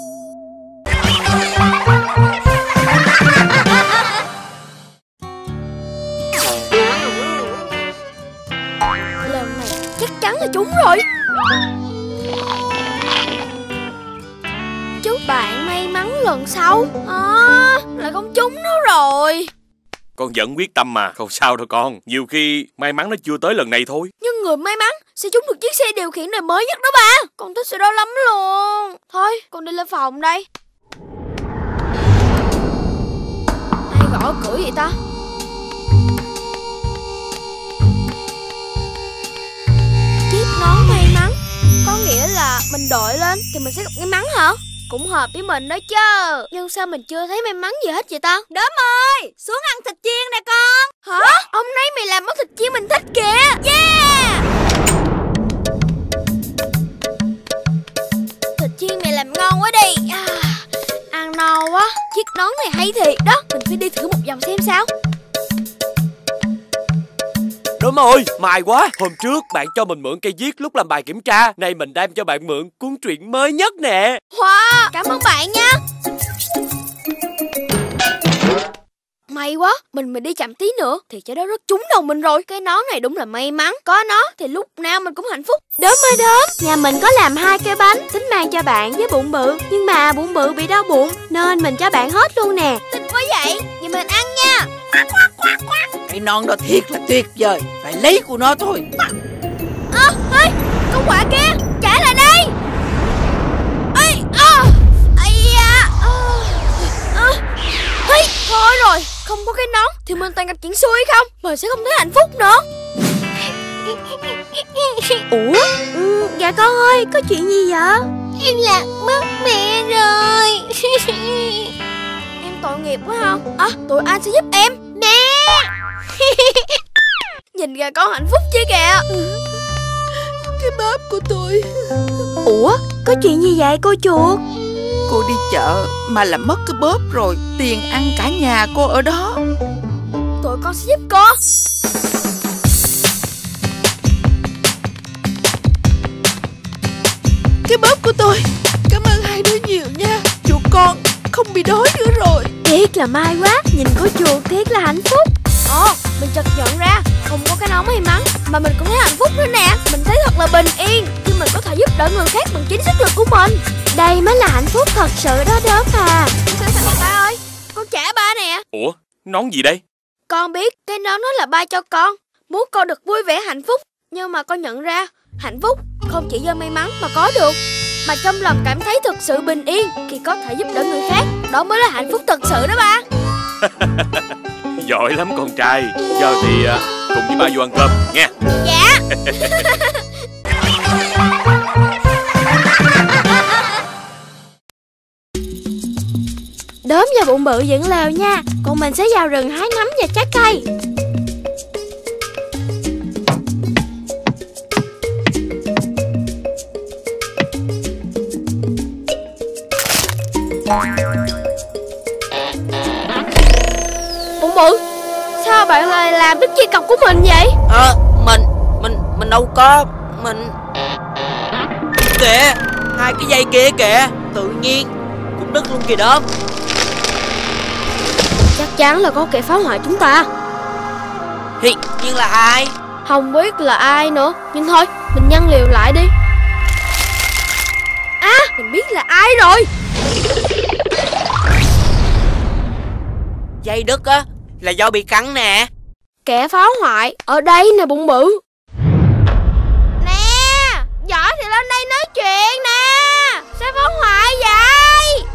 Lần này chắc chắn là trúng rồi. Chúc bạn may mắn lần sau. À, lại không trúng nó rồi. Con vẫn quyết tâm mà, không sao đâu con. Nhiều khi may mắn nó chưa tới lần này thôi. Nhưng người may mắn sẽ trúng được chiếc xe điều khiển đời mới nhất đó ba. Con thích xe đó lắm luôn. Thôi, con đi lên phòng đây. Ai gõ cửa vậy ta? Chiếc nón may mắn có nghĩa là mình đội lên thì mình sẽ gặp may mắn hả? Cũng hợp với mình đó chứ. Nhưng sao mình chưa thấy may mắn gì hết vậy ta? Đốm ơi, xuống ăn thịt chiên nè con. Hả? Ông nấy mày làm món thịt chiên mình thích kìa. Yeah. Thịt chiên mày làm ngon quá đi à, ăn no quá. Chiếc nón này hay thiệt đó. Mình phải đi thử một vòng xem sao. Đốm ơi, may quá. Hôm trước bạn cho mình mượn cây viết lúc làm bài kiểm tra. Nay mình đem cho bạn mượn cuốn truyện mới nhất nè. Wow, cảm ơn bạn nha. May quá, mình mình đi chậm tí nữa thì trái đó rất trúng đầu mình rồi. Cái nón này đúng là may mắn. Có nó thì lúc nào mình cũng hạnh phúc. Đốm ơi Đốm, nhà mình có làm hai cái bánh tính mang cho bạn với bụng bự. Nhưng mà bụng bự bị đau bụng nên mình cho bạn hết luôn nè. Thích quá vậy, vậy mình ăn nha. Cái nón đó thiệt là tuyệt vời, phải lấy của nó thôi. À, ê, con quạ kia, trả lại đây. Ê, à, ây da, à, à, ê, thôi rồi, không có cái nón thì mình toàn gặp chuyện xui không, mình sẽ không thấy hạnh phúc nữa. Ủa, ừ, dạ con ơi, có chuyện gì vậy? Em lạc mất mẹ rồi. Em tội nghiệp quá không? À, tụi anh sẽ giúp em. Nè. Nhìn kìa con hạnh phúc chứ kìa. Cái bóp của tôi. Ủa, có chuyện gì vậy cô chuột? Cô đi chợ mà làm mất cái bóp rồi. Tiền ăn cả nhà cô ở đó. Tụi con sẽ giúp cô. Cái bóp của tôi. Cảm ơn hai đứa nhiều nha. Chuột con không bị đói nữa rồi. Thiệt là may quá. Nhìn cô chuột thiệt là hạnh phúc. Ồ, mình chợt nhận ra không có cái nón may mắn mà mình cũng thấy hạnh phúc nữa nè. Mình thấy thật là bình yên khi mình có thể giúp đỡ người khác bằng chính sức lực của mình. Đây mới là hạnh phúc thật sự đó Đốm à. Ba ơi, con trả ba nè. Ủa, nón gì đây? Con biết cái nón đó là ba cho con, muốn con được vui vẻ hạnh phúc. Nhưng mà con nhận ra hạnh phúc không chỉ do may mắn mà có được, mà trong lòng cảm thấy thực sự bình yên khi có thể giúp đỡ người khác. Đó mới là hạnh phúc thật sự đó ba. Giỏi lắm con trai. Giờ thì à, cùng với ba vô ăn cơm nha. Dạ. Đốm và Bụng Bự dựng lều nha. Còn mình sẽ vào rừng hái nấm và trái cây. Bụng Bự, sao bạn lại làm đứt dây cọc của mình vậy? Ờ à, Mình Mình Mình đâu có Mình Kìa, hai cái dây kia kìa, tự nhiên cũng đứt luôn kìa Đốm. Chắc chắn là có kẻ phá hoại chúng ta. Thì, nhưng là ai? Không biết là ai nữa. Nhưng thôi, mình nhân liều lại đi. À, mình biết là ai rồi. Dây đứt á là do bị cắn nè. Kẻ phá hoại ở đây nè Bụng Bự. Nè, giỏi thì lên đây nói chuyện nè. Sao phá hoại vậy?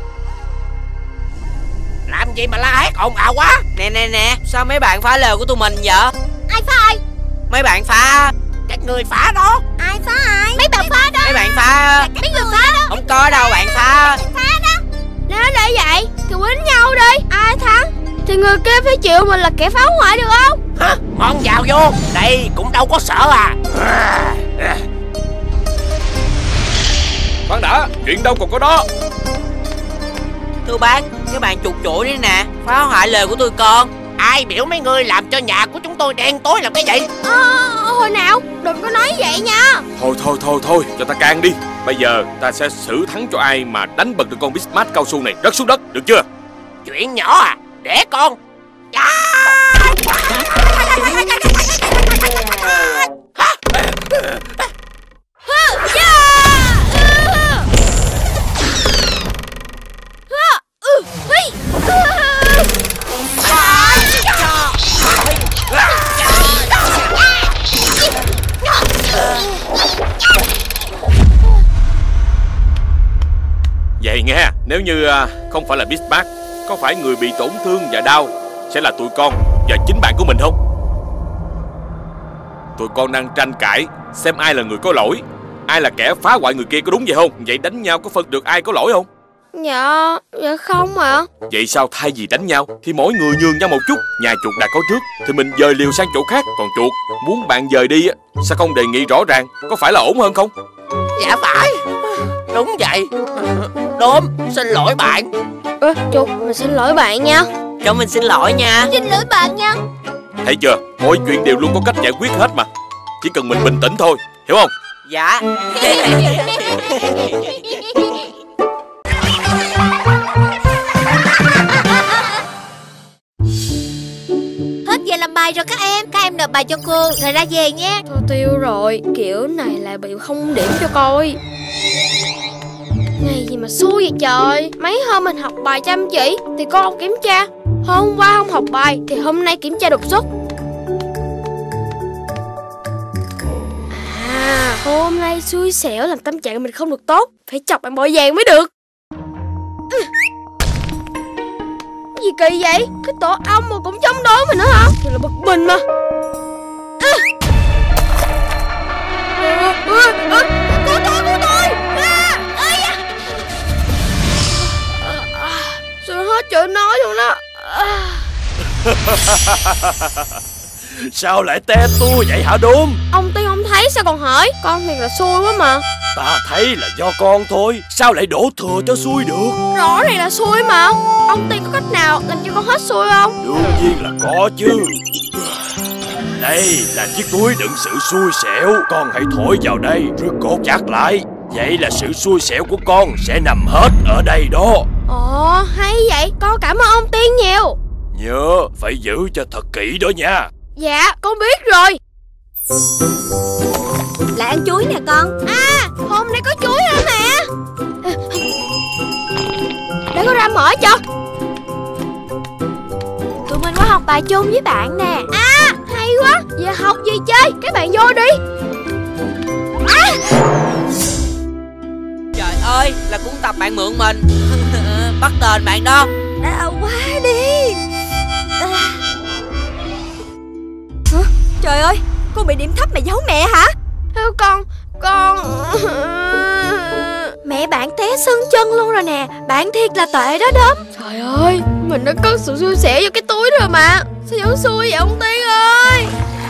Làm gì mà la hét ồn ào quá. Nè nè nè, sao mấy bạn phá lều của tụi mình vậy? Ai phá ai? Mấy bạn phá. Các người phá đó. Ai phá ai? Mấy bạn phá đó. Mấy bạn phá. Mấy người phá đó. Không có đâu, bạn phá. Phá đó. Nếu để vậy thì quýnh nhau đi. Ai thắng thì người kia phải chịu mình là kẻ phá hoại được không? Hả? Ngon vào vô. Đây cũng đâu có sợ à. Khoan đã, chuyện đâu còn có đó. Thưa bác, cái bạn chuột chuỗi đi nè, phá hoại lều của tôi con. Ai biểu mấy người làm cho nhà của chúng tôi đen tối làm cái gì? À, hồi nào, đừng có nói vậy nha. Thôi thôi thôi thôi, cho ta can đi. Bây giờ ta sẽ xử thắng cho ai mà đánh bật được con Bismarck cao su này rớt xuống đất, được chưa? Chuyện nhỏ à, để con. Vậy nghe, nếu như à, không phải là Bismarck, có phải người bị tổn thương và đau sẽ là tụi con và chính bạn của mình không? Tụi con đang tranh cãi xem ai là người có lỗi, ai là kẻ phá hoại người kia, có đúng vậy không? Vậy đánh nhau có phân được ai có lỗi không? Dạ, dạ không ạ. Vậy sao thay vì đánh nhau thì mỗi người nhường nhau một chút. Nhà chuột đã có trước thì mình dời liều sang chỗ khác. Còn chuột muốn bạn dời đi sao không đề nghị rõ ràng, có phải là ổn hơn không? Dạ phải. Đúng vậy. Đốm, xin lỗi bạn. Ơ, chuột, mình xin lỗi bạn nha. Cho mình xin lỗi nha. Xin lỗi bạn nha. Thấy chưa, mọi chuyện đều luôn có cách giải quyết hết mà. Chỉ cần mình bình tĩnh thôi, hiểu không? Dạ. Hết giờ làm bài rồi các em. Các em nộp bài cho cô rồi ra về nha. Thôi tiêu rồi, kiểu này lại bị không điểm cho coi. Ngày gì mà xui vậy trời. Mấy hôm mình học bài chăm chỉ thì cô không kiểm tra. Hôm qua không học bài thì hôm nay kiểm tra đột xuất. À, hôm nay xui xẻo làm tâm trạng mình không được tốt. Phải chọc bạn bội vàng mới được. Ừ. Gì kỳ vậy? Cái tổ ong mà cũng chống đối mình nữa hả? Thì là bực mình mà. À. À, à, à, cứu tôi, cứu tôi. À, ơi da. À, à, rồi hết chữ nói luôn đó. À. Sao lại té tua vậy hả Đốm? Ông Tiên không thấy sao còn hỏi? Con thiệt là xui quá mà. Ta thấy là do con thôi. Sao lại đổ thừa cho xui được? Rõ ràng là xui mà. Ông Tiên có cách nào làm cho con hết xui không? Đương nhiên là có chứ. Đây là chiếc túi đựng sự xui xẻo. Con hãy thổi vào đây rồi cột chặt lại. Vậy là sự xui xẻo của con sẽ nằm hết ở đây đó. Ồ, hay vậy. Con cảm ơn ông Tiên nhiều. Nhớ phải giữ cho thật kỹ đó nha. Dạ, con biết rồi. Lại ăn chuối nè con. À, hôm nay có chuối hả mẹ? Để con ra mở cho. Tụi mình có học bài chung với bạn nè. À, hay quá. Giờ học gì chơi? Các bạn vô đi. À. Trời ơi, là cuốn tập bạn mượn mình. Bắt đền bạn đó. Đau quá đi. Trời ơi, con bị điểm thấp mà giấu mẹ hả? Con, con... Mẹ bạn té sưng chân luôn rồi nè. Bạn thiệt là tệ đó Đốm. Trời ơi, mình đã có sự xui xẻo vô cái túi rồi mà. Sao vẫn xui vậy ông Tiên ơi?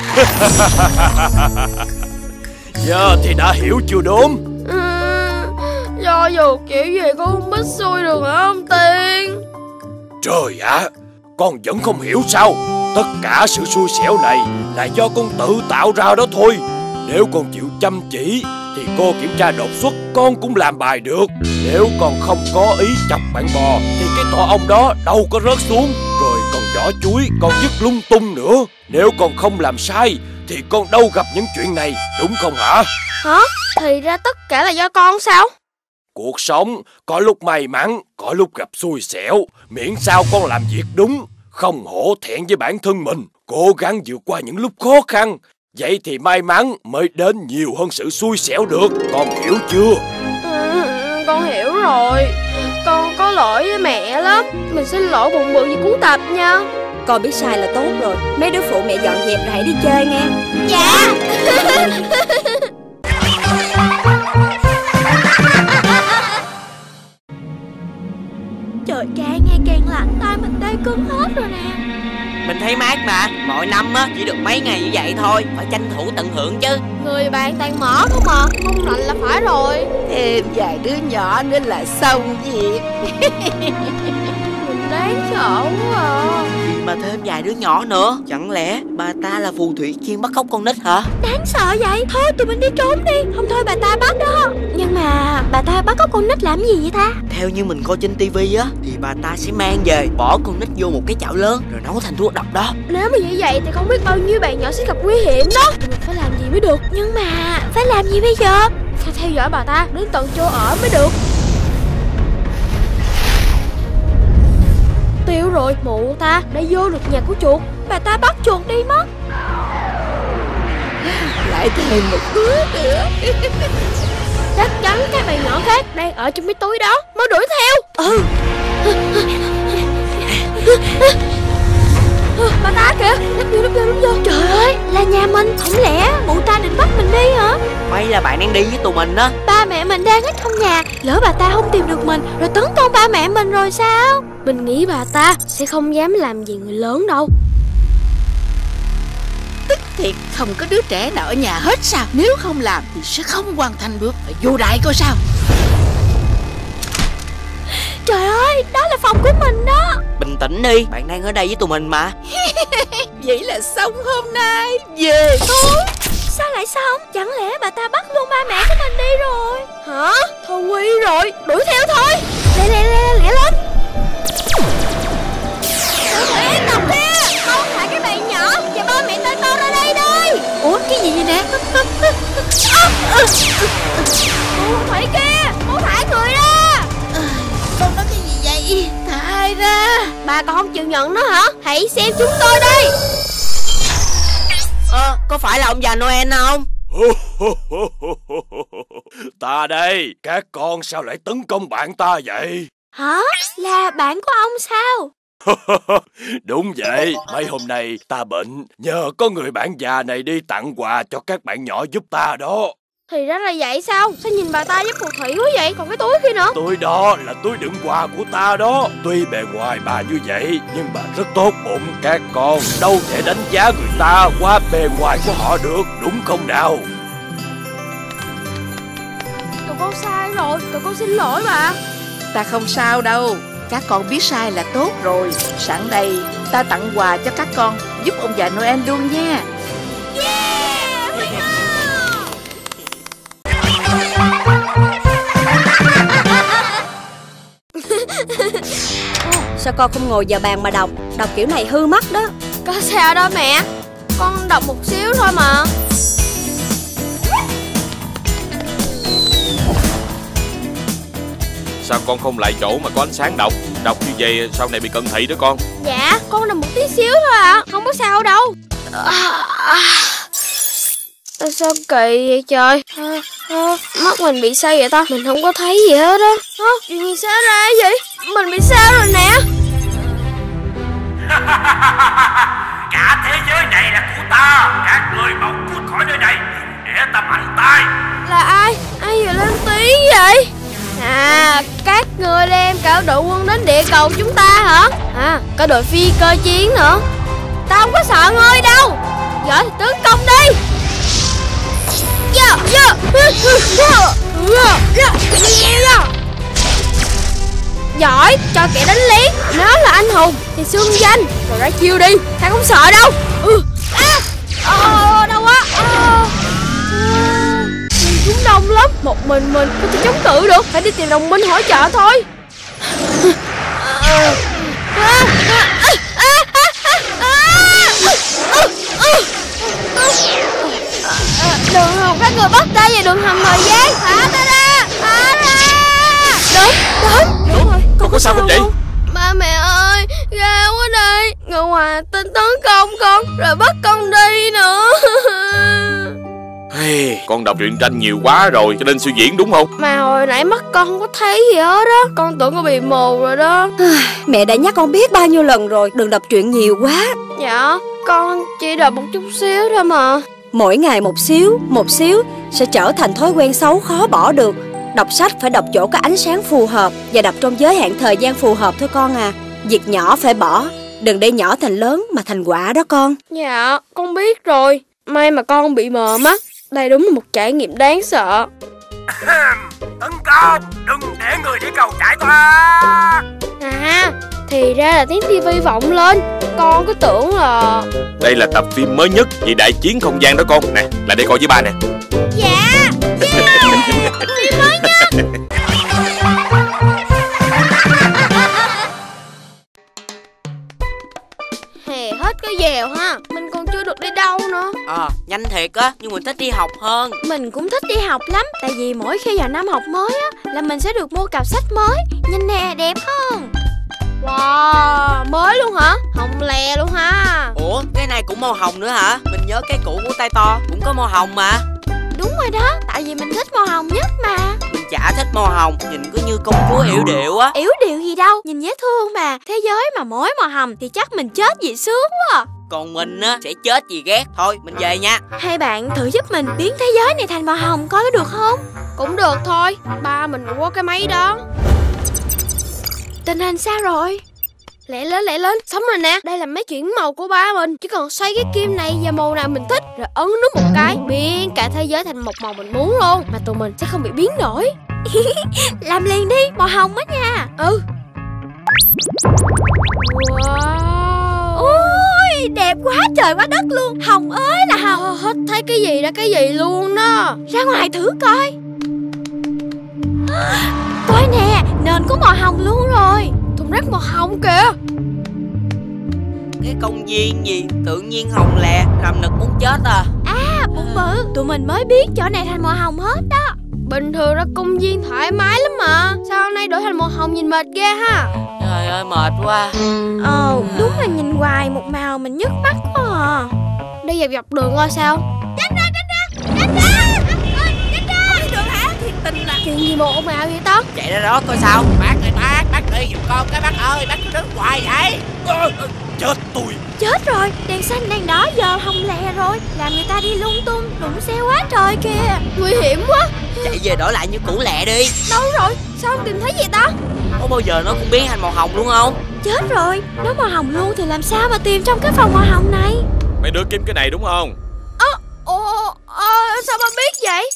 Giờ thì đã hiểu chưa Đốm? Ừ, do dù kiểu gì con không biết xui được hả ông Tiên? Trời ạ, à, con vẫn không hiểu sao? Tất cả sự xui xẻo này là do con tự tạo ra đó thôi. Nếu con chịu chăm chỉ thì cô kiểm tra đột xuất con cũng làm bài được. Nếu con không có ý chọc bạn bò thì cái tổ ong đó đâu có rớt xuống. Rồi còn vỏ chuối con vứt lung tung nữa. Nếu con không làm sai thì con đâu gặp những chuyện này, đúng không hả? Hả? Thì ra tất cả là do con sao? Cuộc sống có lúc may mắn, có lúc gặp xui xẻo. Miễn sao con làm việc đúng, không hổ thẹn với bản thân mình, cố gắng vượt qua những lúc khó khăn. Vậy thì may mắn mới đến nhiều hơn sự xui xẻo được. Con hiểu chưa? Ừ, con hiểu rồi. Con có lỗi với mẹ lắm. Mình xin lỗi bụng bự vì cuốn tập nha. Con biết sai là tốt rồi. Mấy đứa phụ mẹ dọn dẹp rồi hãy đi chơi nghe. Dạ. Trời càng ngày càng lạnh, tay mình tê cứng hết rồi nè. Mình thấy mát mà. Mỗi năm á chỉ được mấy ngày như vậy thôi. Phải tranh thủ tận hưởng chứ. Người bạn toàn mở không mà. Không lạnh là phải rồi. Thêm vài đứa nhỏ nữa là xong việc. Mình đáng sợ quá à. Mà thêm vài đứa nhỏ nữa. Chẳng lẽ bà ta là phù thủy chuyên bắt cóc con nít hả? Đáng sợ vậy. Thôi tụi mình đi trốn đi. Không thôi bà ta bắt đó. Nhưng mà bà ta bắt cóc con nít làm gì vậy ta? Theo như mình coi trên tivi á thì bà ta sẽ mang về, bỏ con nít vô một cái chảo lớn rồi nấu thành thuốc độc đó. Nếu mà như vậy thì không biết bao nhiêu bạn nhỏ sẽ gặp nguy hiểm đó. Mình phải làm gì mới được. Nhưng mà phải làm gì bây giờ? Phải theo dõi bà ta đến tận chỗ ở mới được. Tiêu rồi, mụ ta đã vô được nhà của chuột. Bà ta bắt chuột đi mất. Lại thêm một đứa nữa. Chắc chắn các bạn nhỏ khác đang ở trong cái túi đó. Mau đuổi theo. Ừ. Bà ta kìa. Núp vô, núp vô, núp vô. Trời ơi, là nhà mình. Không lẽ mụ ta định bắt mình đi hả? May là bạn đang đi với tụi mình á. Ba mẹ mình đang ở trong nhà. Lỡ bà ta không tìm được mình rồi tấn công ba mẹ mình rồi sao? Mình nghĩ bà ta sẽ không dám làm gì người lớn đâu. Tức thiệt, không có đứa trẻ nào ở nhà hết sao? Nếu không làm thì sẽ không hoàn thành được. Phải vô đại coi sao. Trời ơi, đó là phòng của mình đó. Bình tĩnh đi, bạn đang ở đây với tụi mình mà. Vậy là xong hôm nay. Về thôi. Sao lại xong? Chẳng lẽ bà ta bắt luôn ba mẹ của mình đi rồi? Hả? Thôi nguy rồi, đuổi theo thôi. Lẹ lẹ lẹ lẹ lên. Tụi em đọc kia, con thả cái bạn nhỏ và ba mẹ tên to ra đây đi. Ủa cái gì vậy nè? Cô Thủy kia, cô thả người ra. Con nói cái gì vậy? Thả ai ra? Bà còn không chịu nhận nó hả? Hãy xem chúng tôi đây. Ờ, có phải là ông già Noel không? Ta đây, các con sao lại tấn công bạn ta vậy? Hả? Là bạn của ông sao? Đúng vậy, mấy hôm nay ta bệnh, nhờ có người bạn già này đi tặng quà cho các bạn nhỏ giúp ta đó. Thì ra là vậy sao? Sao nhìn bà ta với phù thủy quá vậy? Còn cái túi kia nữa. Túi đó là túi đựng quà của ta đó. Tuy bề ngoài bà như vậy nhưng bà rất tốt bụng. Các con đâu thể đánh giá người ta qua bề ngoài của họ được, đúng không nào? Tụi con sai rồi, tụi con xin lỗi bà. Ta không sao đâu. Các con biết sai là tốt rồi. Sẵn đây ta tặng quà cho các con, giúp ông già Noel luôn nha. Sao con không ngồi vào bàn mà đọc? Đọc kiểu này hư mắt đó. Có sao đâu mẹ. Con đọc một xíu thôi mà. Sao con không lại chỗ mà có ánh sáng đọc? Đọc như vậy sau này bị cận thị đó con. Dạ, con đọc một tí xíu thôi ạ. À. Không có sao đâu. À, à. Sao kỳ vậy trời? À, à, mắt mình bị sao vậy ta? Mình không có thấy gì hết á. À, chuyện gì xảy ra vậy? Mình bị sao rồi nè? cả thế giới này là của ta. Các người mau cút khỏi nơi này để ta mạnh tay. Là ai? Ai vừa lên tiếng vậy? À, các người đem cả đội quân đến địa cầu chúng ta hả? À, cả đội phi cơ chiến nữa. Tao không có sợ ngươi đâu. Giỏi thì tấn công đi. Yeah, yeah. Giỏi, cho kẻ đánh lén. Nó là anh hùng thì xưng danh rồi ra chiêu đi. Thằng không sợ đâu. Ừ. À, à, đâu quá. À. Chúng đông lắm, một mình mình có thể chống cự được. Phải đi tìm đồng minh hỗ trợ thôi. Đường hầm, các người bắt ta về đường hầm thời gian. Thả ta ra, thả ra. Đến, đến. Đúng rồi, con có sao không vậy? Ba mẹ ơi, ra quá đây. Người ngoài tên tấn công con rồi bắt con đi nữa. Hey, con đọc truyện tranh nhiều quá rồi cho nên suy diễn đúng không? Mà hồi nãy mắt con không có thấy gì hết đó. Con tưởng con bị mù rồi đó. Mẹ đã nhắc con biết bao nhiêu lần rồi, đừng đọc truyện nhiều quá. Dạ, con chỉ đọc một chút xíu thôi mà. Mỗi ngày một xíu, một xíu sẽ trở thành thói quen xấu khó bỏ được. Đọc sách phải đọc chỗ có ánh sáng phù hợp và đọc trong giới hạn thời gian phù hợp thôi con à. Việc nhỏ phải bỏ, đừng để nhỏ thành lớn mà thành quả đó con. Dạ, con biết rồi. May mà con bị mờ mắt. Đây đúng là một trải nghiệm đáng sợ. Tấn công, đừng để người địa cầu chạy thoát. À, thì ra là tiếng tivi vọng lên. Con cứ tưởng là... Đây là tập phim mới nhất về đại chiến không gian đó con. Nè, lại đây coi với ba nè. Dạ, yeah, phim mới nhất. Hè hết cái dèo ha. Mình còn chưa được đi đâu nữa. Ờ, à, nhanh thiệt á, nhưng mình thích đi học hơn. Mình cũng thích đi học lắm. Tại vì mỗi khi vào năm học mới á là mình sẽ được mua cặp sách mới. Nhìn nè, đẹp không? Wow, mới luôn hả? Hồng lè luôn ha. Ủa, cái này cũng màu hồng nữa hả? Mình nhớ cái cũ của tay to cũng có màu hồng mà. Đúng rồi đó, tại vì mình thích màu hồng nhất mà. Mình chả thích màu hồng, nhìn cứ như công chúa yểu điệu á. Yểu điệu gì đâu, nhìn dễ thương mà. Thế giới mà mỗi màu hồng thì chắc mình chết vì sướng quá à. Còn mình á, sẽ chết vì ghét. Thôi, mình về nha. Hai bạn thử giúp mình biến thế giới này thành màu hồng coi có được không? Cũng được thôi, ba mình cũng có cái máy đó. Tình hình sao rồi? Lẹ lên, lẹ lên, xong rồi nè. Đây là máy chuyển màu của ba mình. Chỉ cần xoay cái kim này vào màu nào mình thích, rồi ấn nút một cái, biến cả thế giới thành một màu mình muốn luôn. Mà tụi mình sẽ không bị biến đổi. Làm liền đi, màu hồng á nha. Ừ. Wow. Ôi, đẹp quá trời quá đất luôn. Hồng ơi là hồng. Hết thấy cái gì ra cái gì luôn đó. Ra ngoài thử coi. Coi nè, nền có màu hồng luôn rồi. Thùng rác màu hồng kìa. Cái công viên gì tự nhiên hồng lè, Rầm Nực muốn chết à. À, bụng bự, tụi mình mới biết chỗ này thành màu hồng hết đó. Bình thường ra công viên thoải mái lắm mà. Sao hôm nay đổi thành màu hồng nhìn mệt ghê ha. Trời ơi, mệt quá. Ờ, đúng là nhìn hoài một màu mình nhức mắt quá à. Đi dọc dọc đường coi sao. Tránh ra, tránh ra, tránh ra. Tránh ra. Không đi đường hả? Thiệt tình là chuyện gì mà ồn ào vậy ta? Chạy ra đó coi sao. Bác ơi bác, bác đi giùm con cái bác ơi. Bác cứ đứng hoài vậy. À, chết tôi. Chết rồi, đèn xanh đèn đỏ giờ hồng lè rồi. Làm người ta đi lung tung, đụng xe quá trời kìa. Nguy hiểm quá. Chạy về đổi lại như cũ lẹ đi. Đâu rồi, sao không tìm thấy gì ta? Có bao giờ nó cũng biến thành màu hồng luôn không? Chết rồi, nếu màu hồng luôn thì làm sao mà tìm trong cái phòng màu hồng này? Mấy đứa kiếm cái này đúng không? Ơ, à, ồ, à, sao ba biết vậy?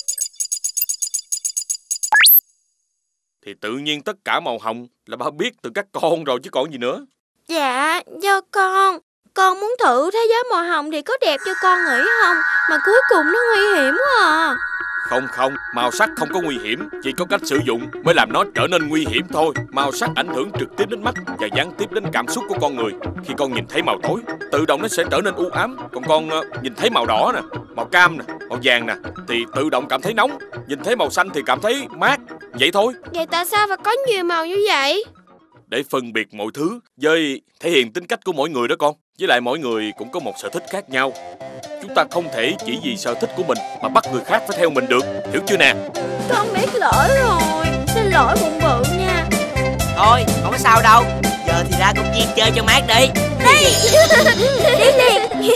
Thì tự nhiên tất cả màu hồng là ba biết từ các con rồi chứ còn gì nữa. Dạ, do con. Con muốn thử thế giới màu hồng thì có đẹp cho con nghĩ không? Mà cuối cùng nó nguy hiểm quá à. Không không, màu sắc không có nguy hiểm. Chỉ có cách sử dụng mới làm nó trở nên nguy hiểm thôi. Màu sắc ảnh hưởng trực tiếp đến mắt và gián tiếp đến cảm xúc của con người. Khi con nhìn thấy màu tối, tự động nó sẽ trở nên u ám. Còn con uh, nhìn thấy màu đỏ nè, màu cam nè, màu vàng nè thì tự động cảm thấy nóng. Nhìn thấy màu xanh thì cảm thấy mát. Vậy thôi. Vậy tại sao phải có nhiều màu như vậy? Để phân biệt mọi thứ với thể hiện tính cách của mỗi người đó con. Với lại mỗi người cũng có một sở thích khác nhau. Chúng ta không thể chỉ vì sở thích của mình mà bắt người khác phải theo mình được. Hiểu chưa nè? Con biết lỗi rồi. Xin lỗi bụng bự nha. Thôi, không có sao đâu. Giờ Giờ thì ra công viên chơi cho mát đi. Đi. Đi đi.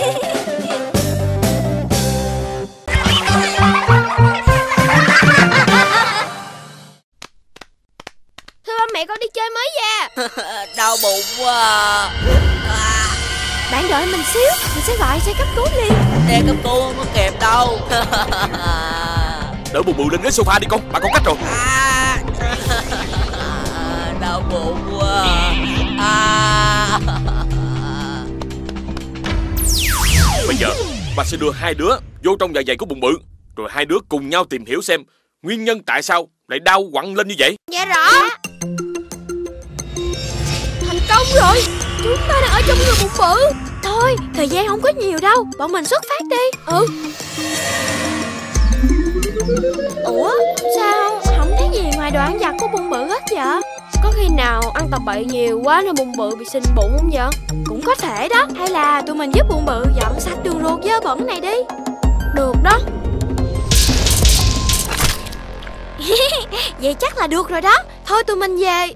Thưa ba mẹ, con đi chơi mới về. Đau bụng quá à. Bạn đợi mình xíu, mình sẽ gọi xe cấp cứu liền. Xe cấp cứu không có kịp đâu. Đỡ bù bù lên ghế sofa đi con, bà có cách rồi. À. Đau bụng quá à. Bây giờ bà sẽ đưa hai đứa vô trong dạ dày của bụng bự, rồi hai đứa cùng nhau tìm hiểu xem nguyên nhân tại sao lại đau quặn lên như vậy. Dạ rõ. Thành công rồi, chúng ta đang ở trong người bụng bự. Thôi, thời gian không có nhiều đâu, bọn mình xuất phát đi. Ừ. Ủa, sao không thấy gì ngoài đồ ăn vặt của bụng bự hết vậy? Có khi nào ăn tầm bậy nhiều quá nên bụng bự bị sình bụng không vậy? Cũng có thể đó. Hay là tụi mình giúp bụng bự dọn sạch đường ruột dơ bẩn này đi. Được đó. Vậy chắc là được rồi đó. Thôi tụi mình về.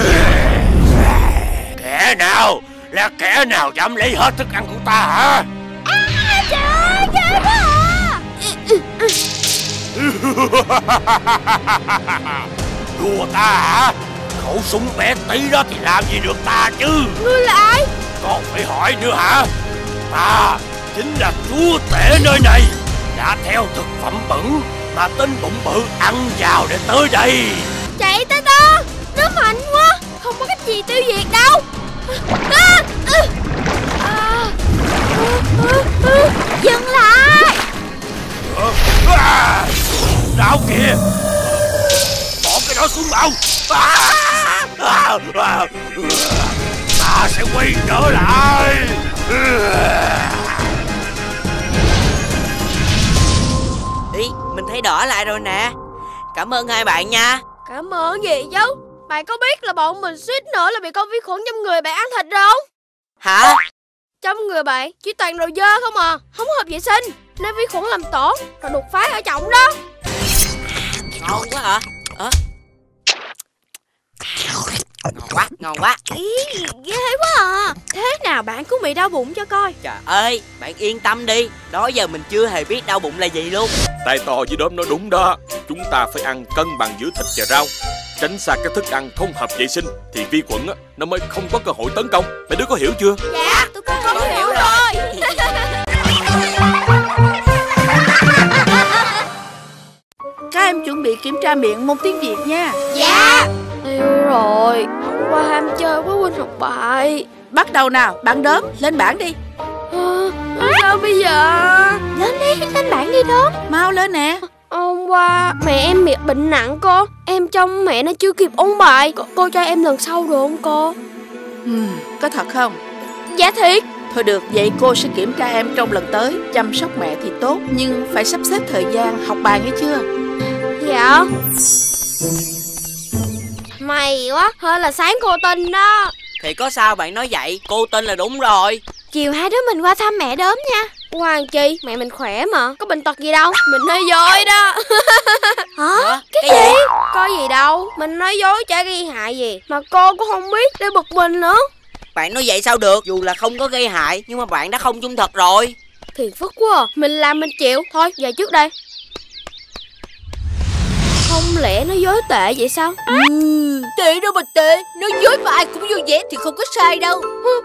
Kẻ nào? Là kẻ nào dám lấy hết thức ăn của ta hả? À, trời ơi, ghê quá à. Đùa ta hả? Khẩu súng bé tí đó thì làm gì được ta chứ? Ngươi là ai? Còn phải hỏi nữa hả? Ta chính là chúa tể nơi này, đã theo thực phẩm bẩn mà tên bụng bự ăn vào để tới đây. Chạy tới to, nó mạnh quá, không có cách gì tiêu diệt đâu. À, à, à, à, à, dừng lại. À, đau kìa, bỏ cái đó xuống bao. À, à, à, ta sẽ quay trở lại. Ý, mình thấy đỏ lại rồi nè. Cảm ơn hai bạn nha. Cảm ơn gì chứ? Bạn có biết là bọn mình suýt nữa là bị con vi khuẩn trong người bạn ăn thịt rồi không? Hả? Trong người bạn chỉ toàn đồ dơ không à, không hợp vệ sinh, nên vi khuẩn làm tổn rồi đột phá ở trọng đó. Ngon quá hả? Ờ? Ngon quá, ngon quá. Ý, ghê quá à. Thế nào bạn cũng bị đau bụng cho coi. Trời ơi, bạn yên tâm đi. Đó giờ mình chưa hề biết đau bụng là gì luôn. Tai to với đốm nói đúng đó. Chúng ta phải ăn cân bằng giữa thịt và rau, tránh xa các thức ăn không hợp vệ sinh, thì vi khuẩn á, nó mới không có cơ hội tấn công. Mấy đứa có hiểu chưa? Dạ, tôi con không hiểu rồi. Các em chuẩn bị kiểm tra miệng môn tiếng Việt nha. Dạ. Yêu rồi, hôm qua ham chơi quá quên học bài. Bắt đầu nào, bạn Đốm, lên bảng đi. À, sao bây giờ? Lên đi, lên bảng đi Đốm. Mau lên nè. Hôm qua mẹ em bị bệnh nặng cô. Em trông mẹ nó chưa kịp ôn bài. Cô, cô cho em lần sau được không cô? Ừ, có thật không? Dạ thiệt. Thôi được, vậy cô sẽ kiểm tra em trong lần tới. Chăm sóc mẹ thì tốt, nhưng phải sắp xếp thời gian học bài nghe chưa? Dạ. May quá, hơn là sáng cô tin đó. Thì có sao bạn nói vậy, cô tin là đúng rồi. Chiều hai đứa mình qua thăm mẹ Đốm nha. Hoàng chi, mẹ mình khỏe mà, có bệnh tật gì đâu. Mình nói dối đó. Hả? Hả? Cái, Cái gì? gì? Có gì đâu, mình nói dối chả gây hại gì. Mà cô cũng không biết để bực mình nữa. Bạn nói vậy sao được, dù là không có gây hại, nhưng mà bạn đã không trung thực rồi. Phiền phức quá à. Mình làm mình chịu. Thôi, về trước đây. Không lẽ nó dối tệ vậy sao? Ừ, tệ đâu mà tệ. Nói dối mà ai cũng vui vẻ thì không có sai đâu.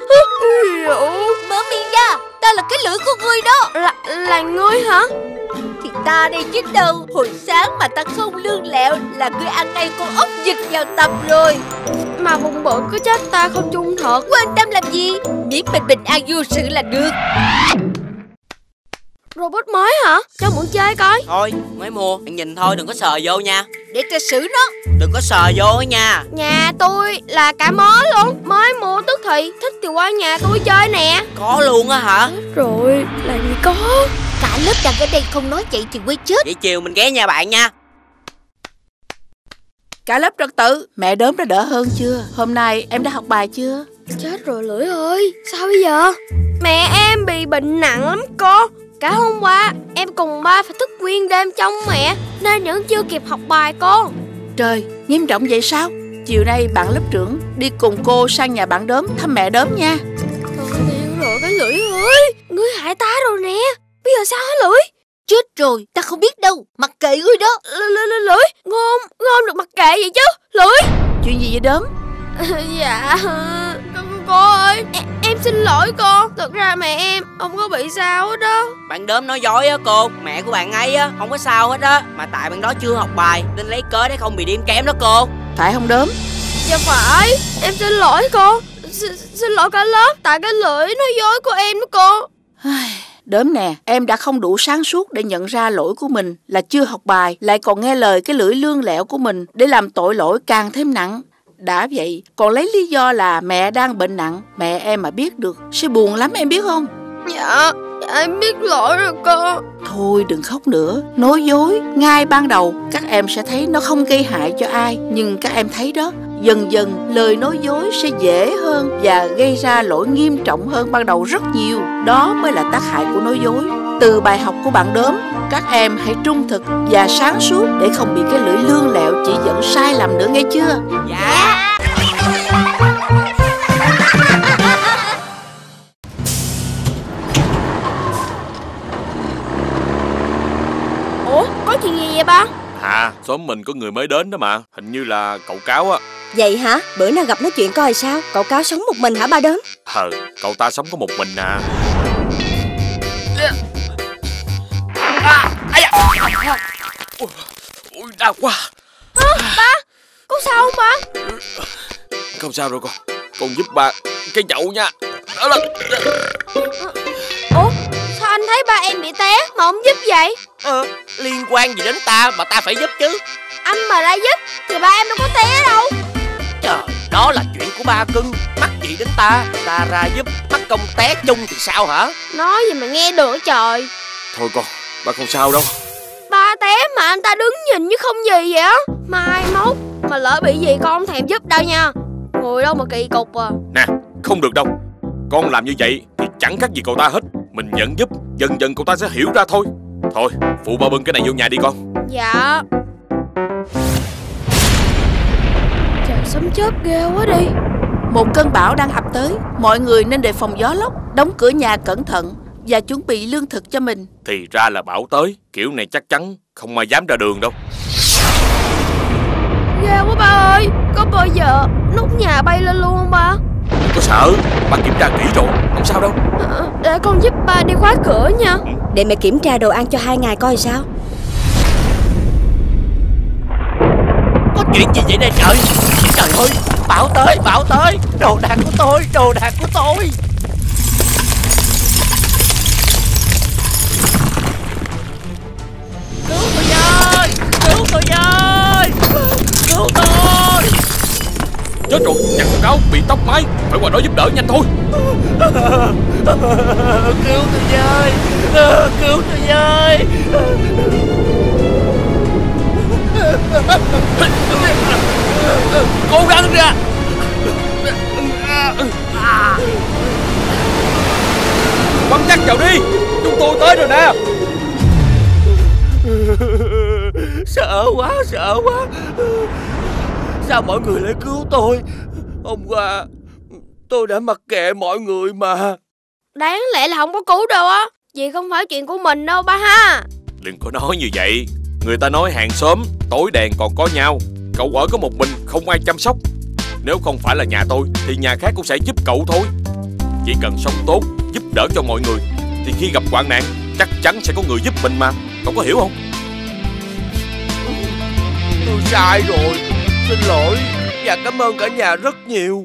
Mở miệng ra, ta là cái lưỡi của ngươi đó. Là, là ngươi hả? Thì ta đây chứ đâu. Hồi sáng mà ta không lương lẹo là ngươi ăn ngay con ốc vịt vào tập rồi. Mà bụng bự cứ trách ta không trung thực. Quan tâm làm gì, miễn mình bình an vô sự là được. Robot mới hả? Cho mượn chơi coi. Thôi, mới mua, bạn nhìn thôi, đừng có sờ vô nha. Để ta xử nó. Đừng có sờ vô nha. Nhà tôi là cả mớ luôn. Mới mua tức thì, thích thì qua nhà tôi chơi nè. Có luôn á hả? Rồi, làm gì có. Cả lớp đang ở đây không nói vậy thì quay chết. Vậy chiều mình ghé nhà bạn nha. Cả lớp trật tự, mẹ Đốm đã đỡ hơn chưa? Hôm nay em đã học bài chưa? Chết rồi Lưỡi ơi, sao bây giờ? Mẹ em bị bệnh nặng lắm cô. Cả hôm qua em cùng ba phải thức nguyên đêm trong mẹ, nên vẫn chưa kịp học bài cô. Trời, nghiêm trọng vậy sao? Chiều nay bạn lớp trưởng đi cùng cô sang nhà bạn Đốm thăm mẹ Đốm nha. Điên rồi cái Lưỡi ơi, ngươi hại ta rồi nè. Bây giờ sao hả Lưỡi? Chết rồi, ta không biết đâu. Mặc kệ ngươi đó. Lưỡi, ngon, ngon được mặc kệ vậy chứ. Lưỡi. Chuyện gì vậy Đốm? Dạ, cô ơi, em, em xin lỗi cô. Thực ra mẹ em không có bị sao hết đó. Bạn Đốm nói dối á cô. Mẹ của bạn ấy á không có sao hết á. Mà tại bạn đó chưa học bài nên lấy cớ để không bị điểm kém đó cô. Phải không Đốm? Dạ phải, em xin lỗi cô. S xin lỗi cả lớp. Tại cái Lưỡi nói dối của em đó cô. Đốm nè, em đã không đủ sáng suốt để nhận ra lỗi của mình là chưa học bài, lại còn nghe lời cái lưỡi lương lẹo của mình để làm tội lỗi càng thêm nặng. Đã vậy, còn lấy lý do là mẹ đang bệnh nặng. Mẹ em mà biết được sẽ buồn lắm em biết không? Dạ, dạ em biết lỗi rồi cô. Thôi đừng khóc nữa. Nói dối ngay ban đầu các em sẽ thấy nó không gây hại cho ai. Nhưng các em thấy đó, dần dần lời nói dối sẽ dễ hơn và gây ra lỗi nghiêm trọng hơn ban đầu rất nhiều. Đó mới là tác hại của nói dối. Từ bài học của bạn Đốm, các em hãy trung thực và sáng suốt để không bị cái lưỡi lương lẹo chỉ dẫn sai lầm nữa nghe chưa? Dạ. Ủa, có chuyện gì vậy ba? À, xóm mình có người mới đến đó mà. Hình như là cậu Cáo á. Vậy hả? Bữa nào gặp nói chuyện coi sao? Cậu Cáo sống một mình hả ba Đốm? Hờ, cậu ta sống có một mình à. À, ai da. Ôi, ôi, đau quá. À, ba, có sao không ba? Không sao rồi con. Con giúp ba cái chậu nha. Đó là... Ủa, sao anh thấy ba em bị té mà không giúp vậy? Ờ, liên quan gì đến ta mà ta phải giúp chứ? Anh mà ra giúp thì ba em đâu có té đâu. Trời, đó là chuyện của ba cưng. Mắc gì đến ta? Ta ra giúp, mắc công té chung thì sao hả? Nói gì mà nghe được trời. Thôi con, ba không sao đâu. Ba té mà anh ta đứng nhìn như không gì vậy á. Mai mốt mà lỡ bị gì con không thèm giúp đâu nha. Ngồi đâu mà kỳ cục à. Nè, không được đâu. Con làm như vậy thì chẳng khác gì cậu ta hết. Mình nhận giúp, dần dần cậu ta sẽ hiểu ra thôi. Thôi, phụ ba bưng cái này vô nhà đi con. Dạ. Trời sấm chớp ghê quá đi. Một cơn bão đang ập tới. Mọi người nên đề phòng gió lốc, đóng cửa nhà cẩn thận và chuẩn bị lương thực cho mình. Thì ra là bão tới. Kiểu này chắc chắn không ai dám ra đường đâu. Ghê quá ba ơi. Có bao giờ nóc nhà bay lên luôn không ba? Đừng có sợ, ba kiểm tra kỹ rồi, không sao đâu. À, để con giúp ba đi khóa cửa nha. Ừ. Để mẹ kiểm tra đồ ăn cho hai ngày coi sao. Có chuyện gì vậy đây trời? Trời ơi, bão tới, bão tới. Đồ đạc của tôi, đồ đạc của tôi. Cứu tôi với, cứu tôi với, cứu tôi. Chết rồi, nhà con Cáo bị tóc mái, phải qua đó giúp đỡ nhanh thôi. Cứu tôi với, cứu tôi với. Cố gắng ra. Quăng chắc vào đi, chúng tôi tới rồi nè. Sợ quá, sợ quá. Sao mọi người lại cứu tôi? Hôm qua tôi đã mặc kệ mọi người mà. Đáng lẽ là không có cứu đâu á. Vì không phải chuyện của mình đâu ba ha. Đừng có nói như vậy. Người ta nói hàng xóm tối đèn còn có nhau. Cậu ở có một mình không ai chăm sóc. Nếu không phải là nhà tôi thì nhà khác cũng sẽ giúp cậu thôi. Chỉ cần sống tốt, giúp đỡ cho mọi người thì khi gặp hoạn nạn chắc chắn sẽ có người giúp mình mà. Cậu có hiểu không? Tôi sai rồi. Xin lỗi và cảm ơn cả nhà rất nhiều.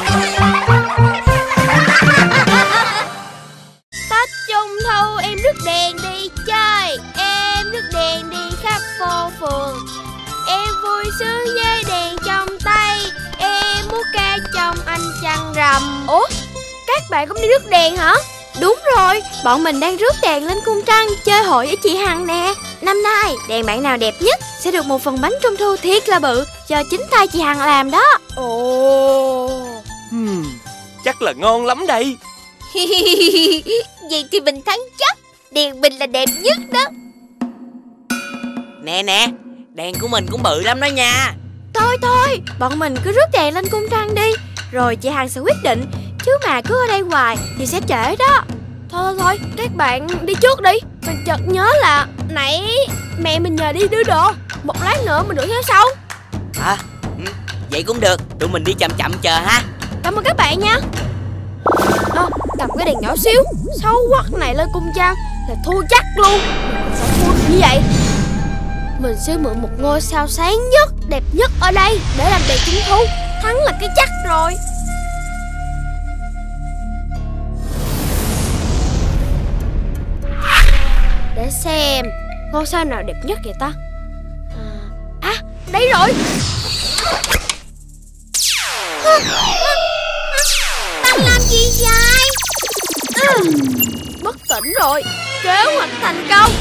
Tết Trung thu em rước đèn đi chơi. Em rước đèn đi khắp phố phường. Em vui sướng với đèn trong tay. Em múa ca trong ánh trăng rằm. Ủa, các bạn cũng đi rước đèn hả? Đúng rồi, bọn mình đang rước đèn lên cung trăng chơi hội với chị Hằng nè. Năm nay, đèn bạn nào đẹp nhất sẽ được một phần bánh trung thu thiệt là bự do chính tay chị Hằng làm đó. Ồ, hmm, chắc là ngon lắm đây. Vậy thì mình thắng chắc. Đèn mình là đẹp nhất đó. Nè nè, đèn của mình cũng bự lắm đó nha. Thôi thôi, bọn mình cứ rước đèn lên cung trăng đi, rồi chị Hằng sẽ quyết định. Chứ mà cứ ở đây hoài thì sẽ trễ đó. Thôi thôi, các bạn đi trước đi. Mình chợt nhớ là nãy mẹ mình nhờ đi đưa đồ. Một lát nữa mình đuổi theo sau. À, vậy cũng được. Tụi mình đi chậm chậm chờ ha. Cảm ơn các bạn nha. À, cầm cái đèn nhỏ xíu xấu quắc này lên cung trăng là thua chắc luôn. Mình phải thua như vậy. Mình sẽ mượn một ngôi sao sáng nhất, đẹp nhất ở đây để làm đèn chính thú. Thắng là cái chắc rồi. Để xem ngôi sao nào đẹp nhất vậy ta. À, à đây rồi. Bạn làm gì vậy? À, bất tỉnh rồi. Kế hoạch thành công.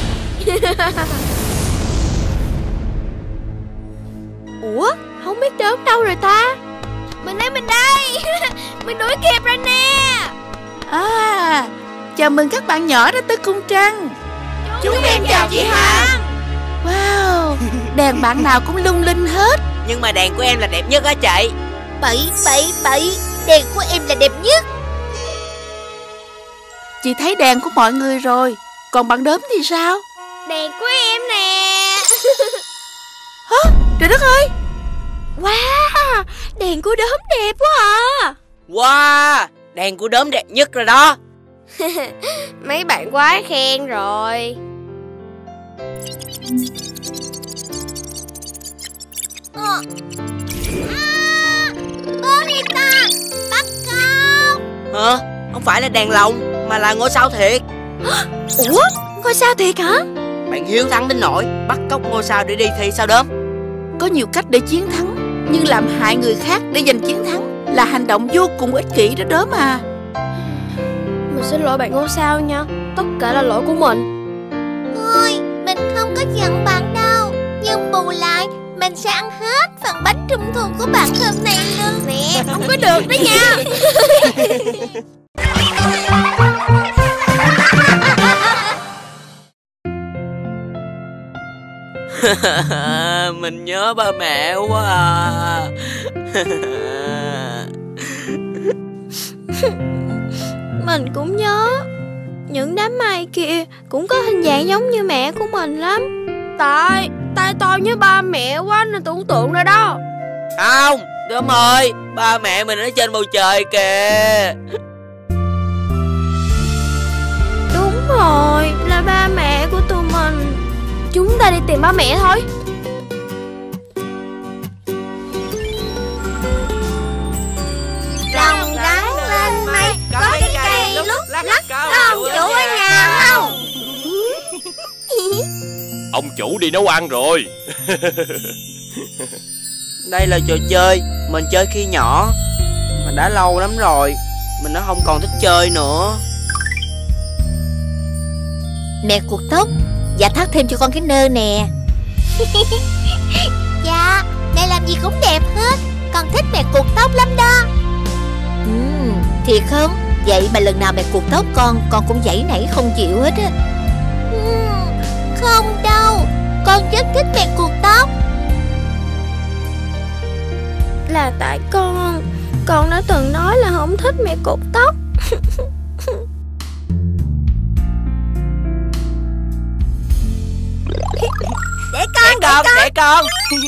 Ủa, không biết đớm đâu rồi ta? Mình đây, mình đây. Mình đuổi kịp rồi nè. À, chào mừng các bạn nhỏ đã tới cung trăng. Chúng, Chúng em chào chị Hằng. Wow, đèn bạn nào cũng lung linh hết. Nhưng mà đèn của em là đẹp nhất á chị. Bậy bậy bậy, đèn của em là đẹp nhất. Chị thấy đèn của mọi người rồi. Còn bạn đốm thì sao? Đèn của em nè. Hả? Trời đất ơi. Wow, đèn của đốm đẹp quá à. Wow, đèn của đốm đẹp nhất rồi đó. Mấy bạn quá khen rồi. Ờ. À, bố đi ta, bắt con. Hả? Không phải là đèn lồng mà là ngôi sao thiệt. Ủa, ngôi sao thiệt hả? Bạn hiếu thắng đến nỗi bắt cóc ngôi sao để đi thi sao đốm? Có nhiều cách để chiến thắng, nhưng làm hại người khác để giành chiến thắng là hành động vô cùng ích kỷ đó đốm à. Mình xin lỗi bạn ngôi sao nha. Tất cả là lỗi của mình. Thôi, mình không có giận bạn đâu. Nhưng bù lại, mình sẽ ăn hết phần bánh trung thu của bạn hôm nay luôn. Nè, không có được đó nha. Mình nhớ ba mẹ quá à. Mình cũng nhớ. Những đám mây kia cũng có hình dạng giống như mẹ của mình lắm. Tại tay tôi nhớ ba mẹ quá nên tưởng tượng ra đó. Không, đốm ơi, ba mẹ mình ở trên bầu trời kìa. Đúng rồi, là ba mẹ của tụi mình. Chúng ta đi tìm ba mẹ thôi. Rồng rắn lên mây, có cái cây lúc lắc, có ông chủ ở nhà không? Ông chủ đi nấu ăn rồi. Đây là trò chơi mình chơi khi nhỏ, mà đã lâu lắm rồi mình đã không còn thích chơi nữa. Mẹ cột tóc, dạ thắt thêm cho con cái nơ nè. Dạ, mẹ làm gì cũng đẹp hết. Con thích mẹ cột tóc lắm đó. Ừ, thiệt không? Vậy mà lần nào mẹ cột tóc con, con cũng giãy nảy không chịu hết á. Ừ, không đâu, con rất thích mẹ cột tóc. Là tại con Con đã từng nói là không thích mẹ cột tóc. Để con, để con, để con.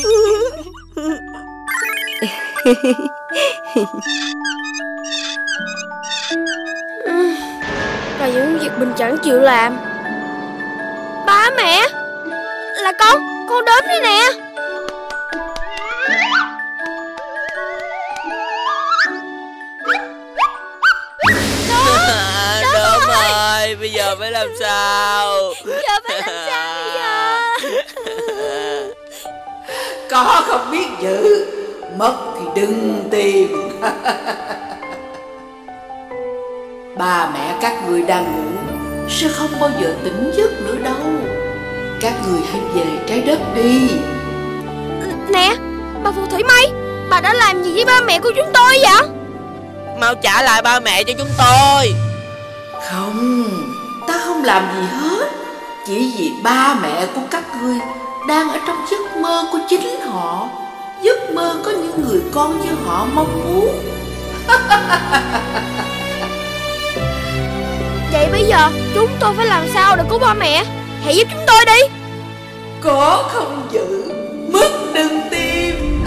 Và những việc mình chẳng chịu làm. Ba mẹ, là con, con đến đây nè. Đốm ơi, bây giờ phải làm sao? Giờ phải làm sao bây giờ? Có không biết giữ, mất thì đừng tìm. Ba mẹ các người đang ngủ sẽ không bao giờ tỉnh giấc nữa đâu. Các người hãy về trái đất đi. Nè, bà phù thủy Mây, bà đã làm gì với ba mẹ của chúng tôi vậy? Mau trả lại ba mẹ cho chúng tôi. Không, ta không làm gì hết. Chỉ vì ba mẹ của các ngươi đang ở trong giấc mơ của chính họ. giấc mơ có những người con như họ mong muốn. Vậy bây giờ chúng tôi phải làm sao để cứu ba mẹ? Hãy giúp chúng tôi đi. Có không giữ, mất đừng tìm.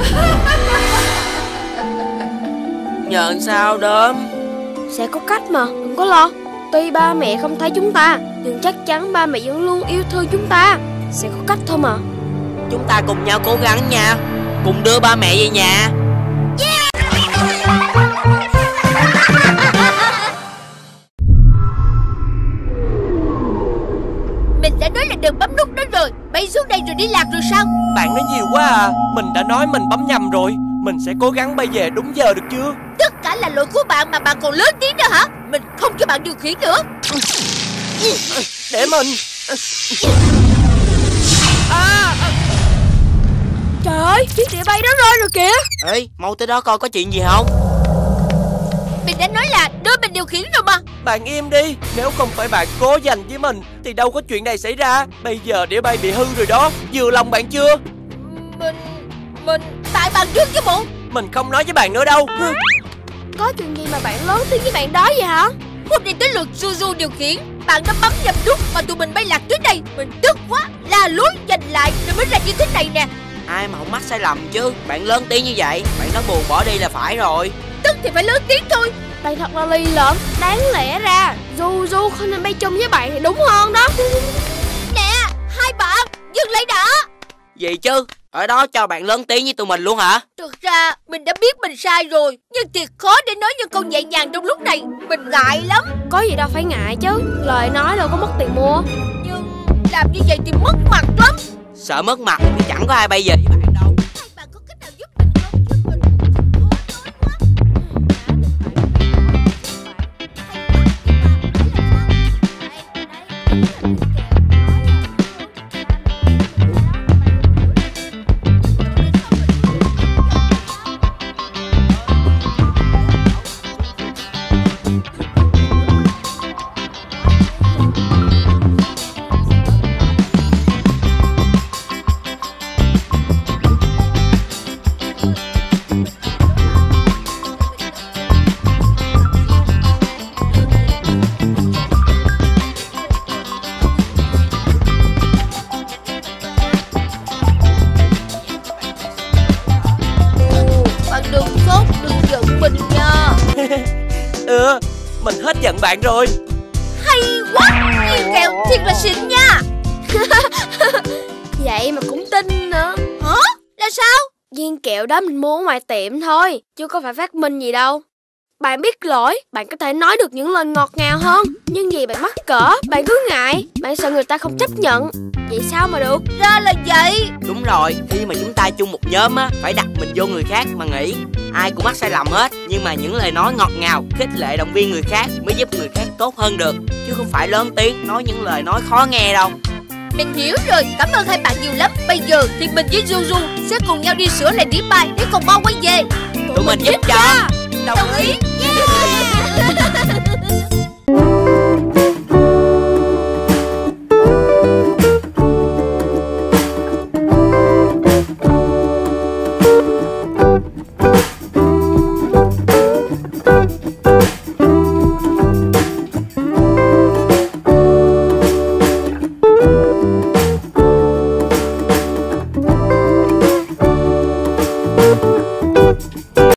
Nhờ sao đốm? Sẽ có cách mà, đừng có lo. Tuy ba mẹ không thấy chúng ta, nhưng chắc chắn ba mẹ vẫn luôn yêu thương chúng ta. Sẽ có cách thôi mà. Chúng ta cùng nhau cố gắng nha. Cùng đưa ba mẹ về nhà. Mình đã nói là đừng bấm nút đó rồi. Bay xuống đây rồi đi lạc rồi sao? Bạn nói nhiều quá à. Mình đã nói mình bấm nhầm rồi. Mình sẽ cố gắng bay về đúng giờ được chưa? Tất cả là lỗi của bạn mà bạn còn lớn tiếng nữa hả? Mình không cho bạn điều khiển nữa. Để mình. À, trời ơi, chiếc đĩa bay đó rơi rồi kìa. Ê, mau tới đó coi có chuyện gì không. Mình đã nói là đưa mình điều khiển rồi mà. Bạn im đi. Nếu không phải bạn cố giành với mình thì đâu có chuyện này xảy ra. Bây giờ đĩa bay bị hư rồi đó. Vừa lòng bạn chưa? Mình... Mình... Tại bạn trước chứ bộ. Mình không nói với bạn nữa đâu. Có chuyện gì mà bạn lớn tiếng với bạn đó vậy hả? Hôm nay tới lượt Zuzu điều khiển. Bạn đã bấm nhầm nút mà tụi mình bay lạc tới đây. Mình tức quá, la lối giành lại rồi mới ra như thế này nè. Ai mà không mắc sai lầm chứ. Bạn lớn tiếng như vậy, bạn nói buồn bỏ đi là phải rồi. Tức thì phải lớn tiếng thôi. Bạn thật là lì lợm. Đáng lẽ ra Zuzu không nên bay chung với bạn thì đúng hơn đó. Nè, hai bạn dừng lại đã. Gì chứ? Ở đó cho bạn lớn tiếng với tụi mình luôn hả? Thực ra mình đã biết mình sai rồi, nhưng thiệt khó để nói những câu nhẹ nhàng trong lúc này. Mình ngại lắm. Có gì đâu phải ngại chứ. Lời nói đâu có mất tiền mua. Nhưng làm như vậy thì mất mặt lắm. Sợ mất mặt thì chẳng có ai bay về với bạn đâu. Hai bạn có cách nào giúp mình không? Chứ mình khó nói quá. Ừ, mình hết giận bạn rồi. Hay quá, Viên Kẹo thiệt là xịn nha. Vậy mà cũng tin nữa. Hả? Là sao? Viên kẹo đó mình mua ở ngoài tiệm thôi, chứ có phải phát minh gì đâu. Bạn biết lỗi, bạn có thể nói được những lời ngọt ngào hơn. Nhưng vì bạn mắc cỡ, bạn cứ ngại. Bạn sợ người ta không chấp nhận. Vậy sao mà được? Ra là vậy. Đúng rồi, khi mà chúng ta chung một nhóm á, phải đặt mình vô người khác mà nghĩ. Ai cũng mắc sai lầm hết, nhưng mà những lời nói ngọt ngào, khích lệ động viên người khác mới giúp người khác tốt hơn được. Chứ không phải lớn tiếng, nói những lời nói khó nghe đâu. Mình hiểu rồi, cảm ơn hai bạn nhiều lắm. Bây giờ thì mình với Zuzu sẽ cùng nhau đi sửa lại đĩa bay để còn mau quay về. Tụi, Tụi mình, mình giúp cho. Đồng, Đồng ý, ý. Yeah.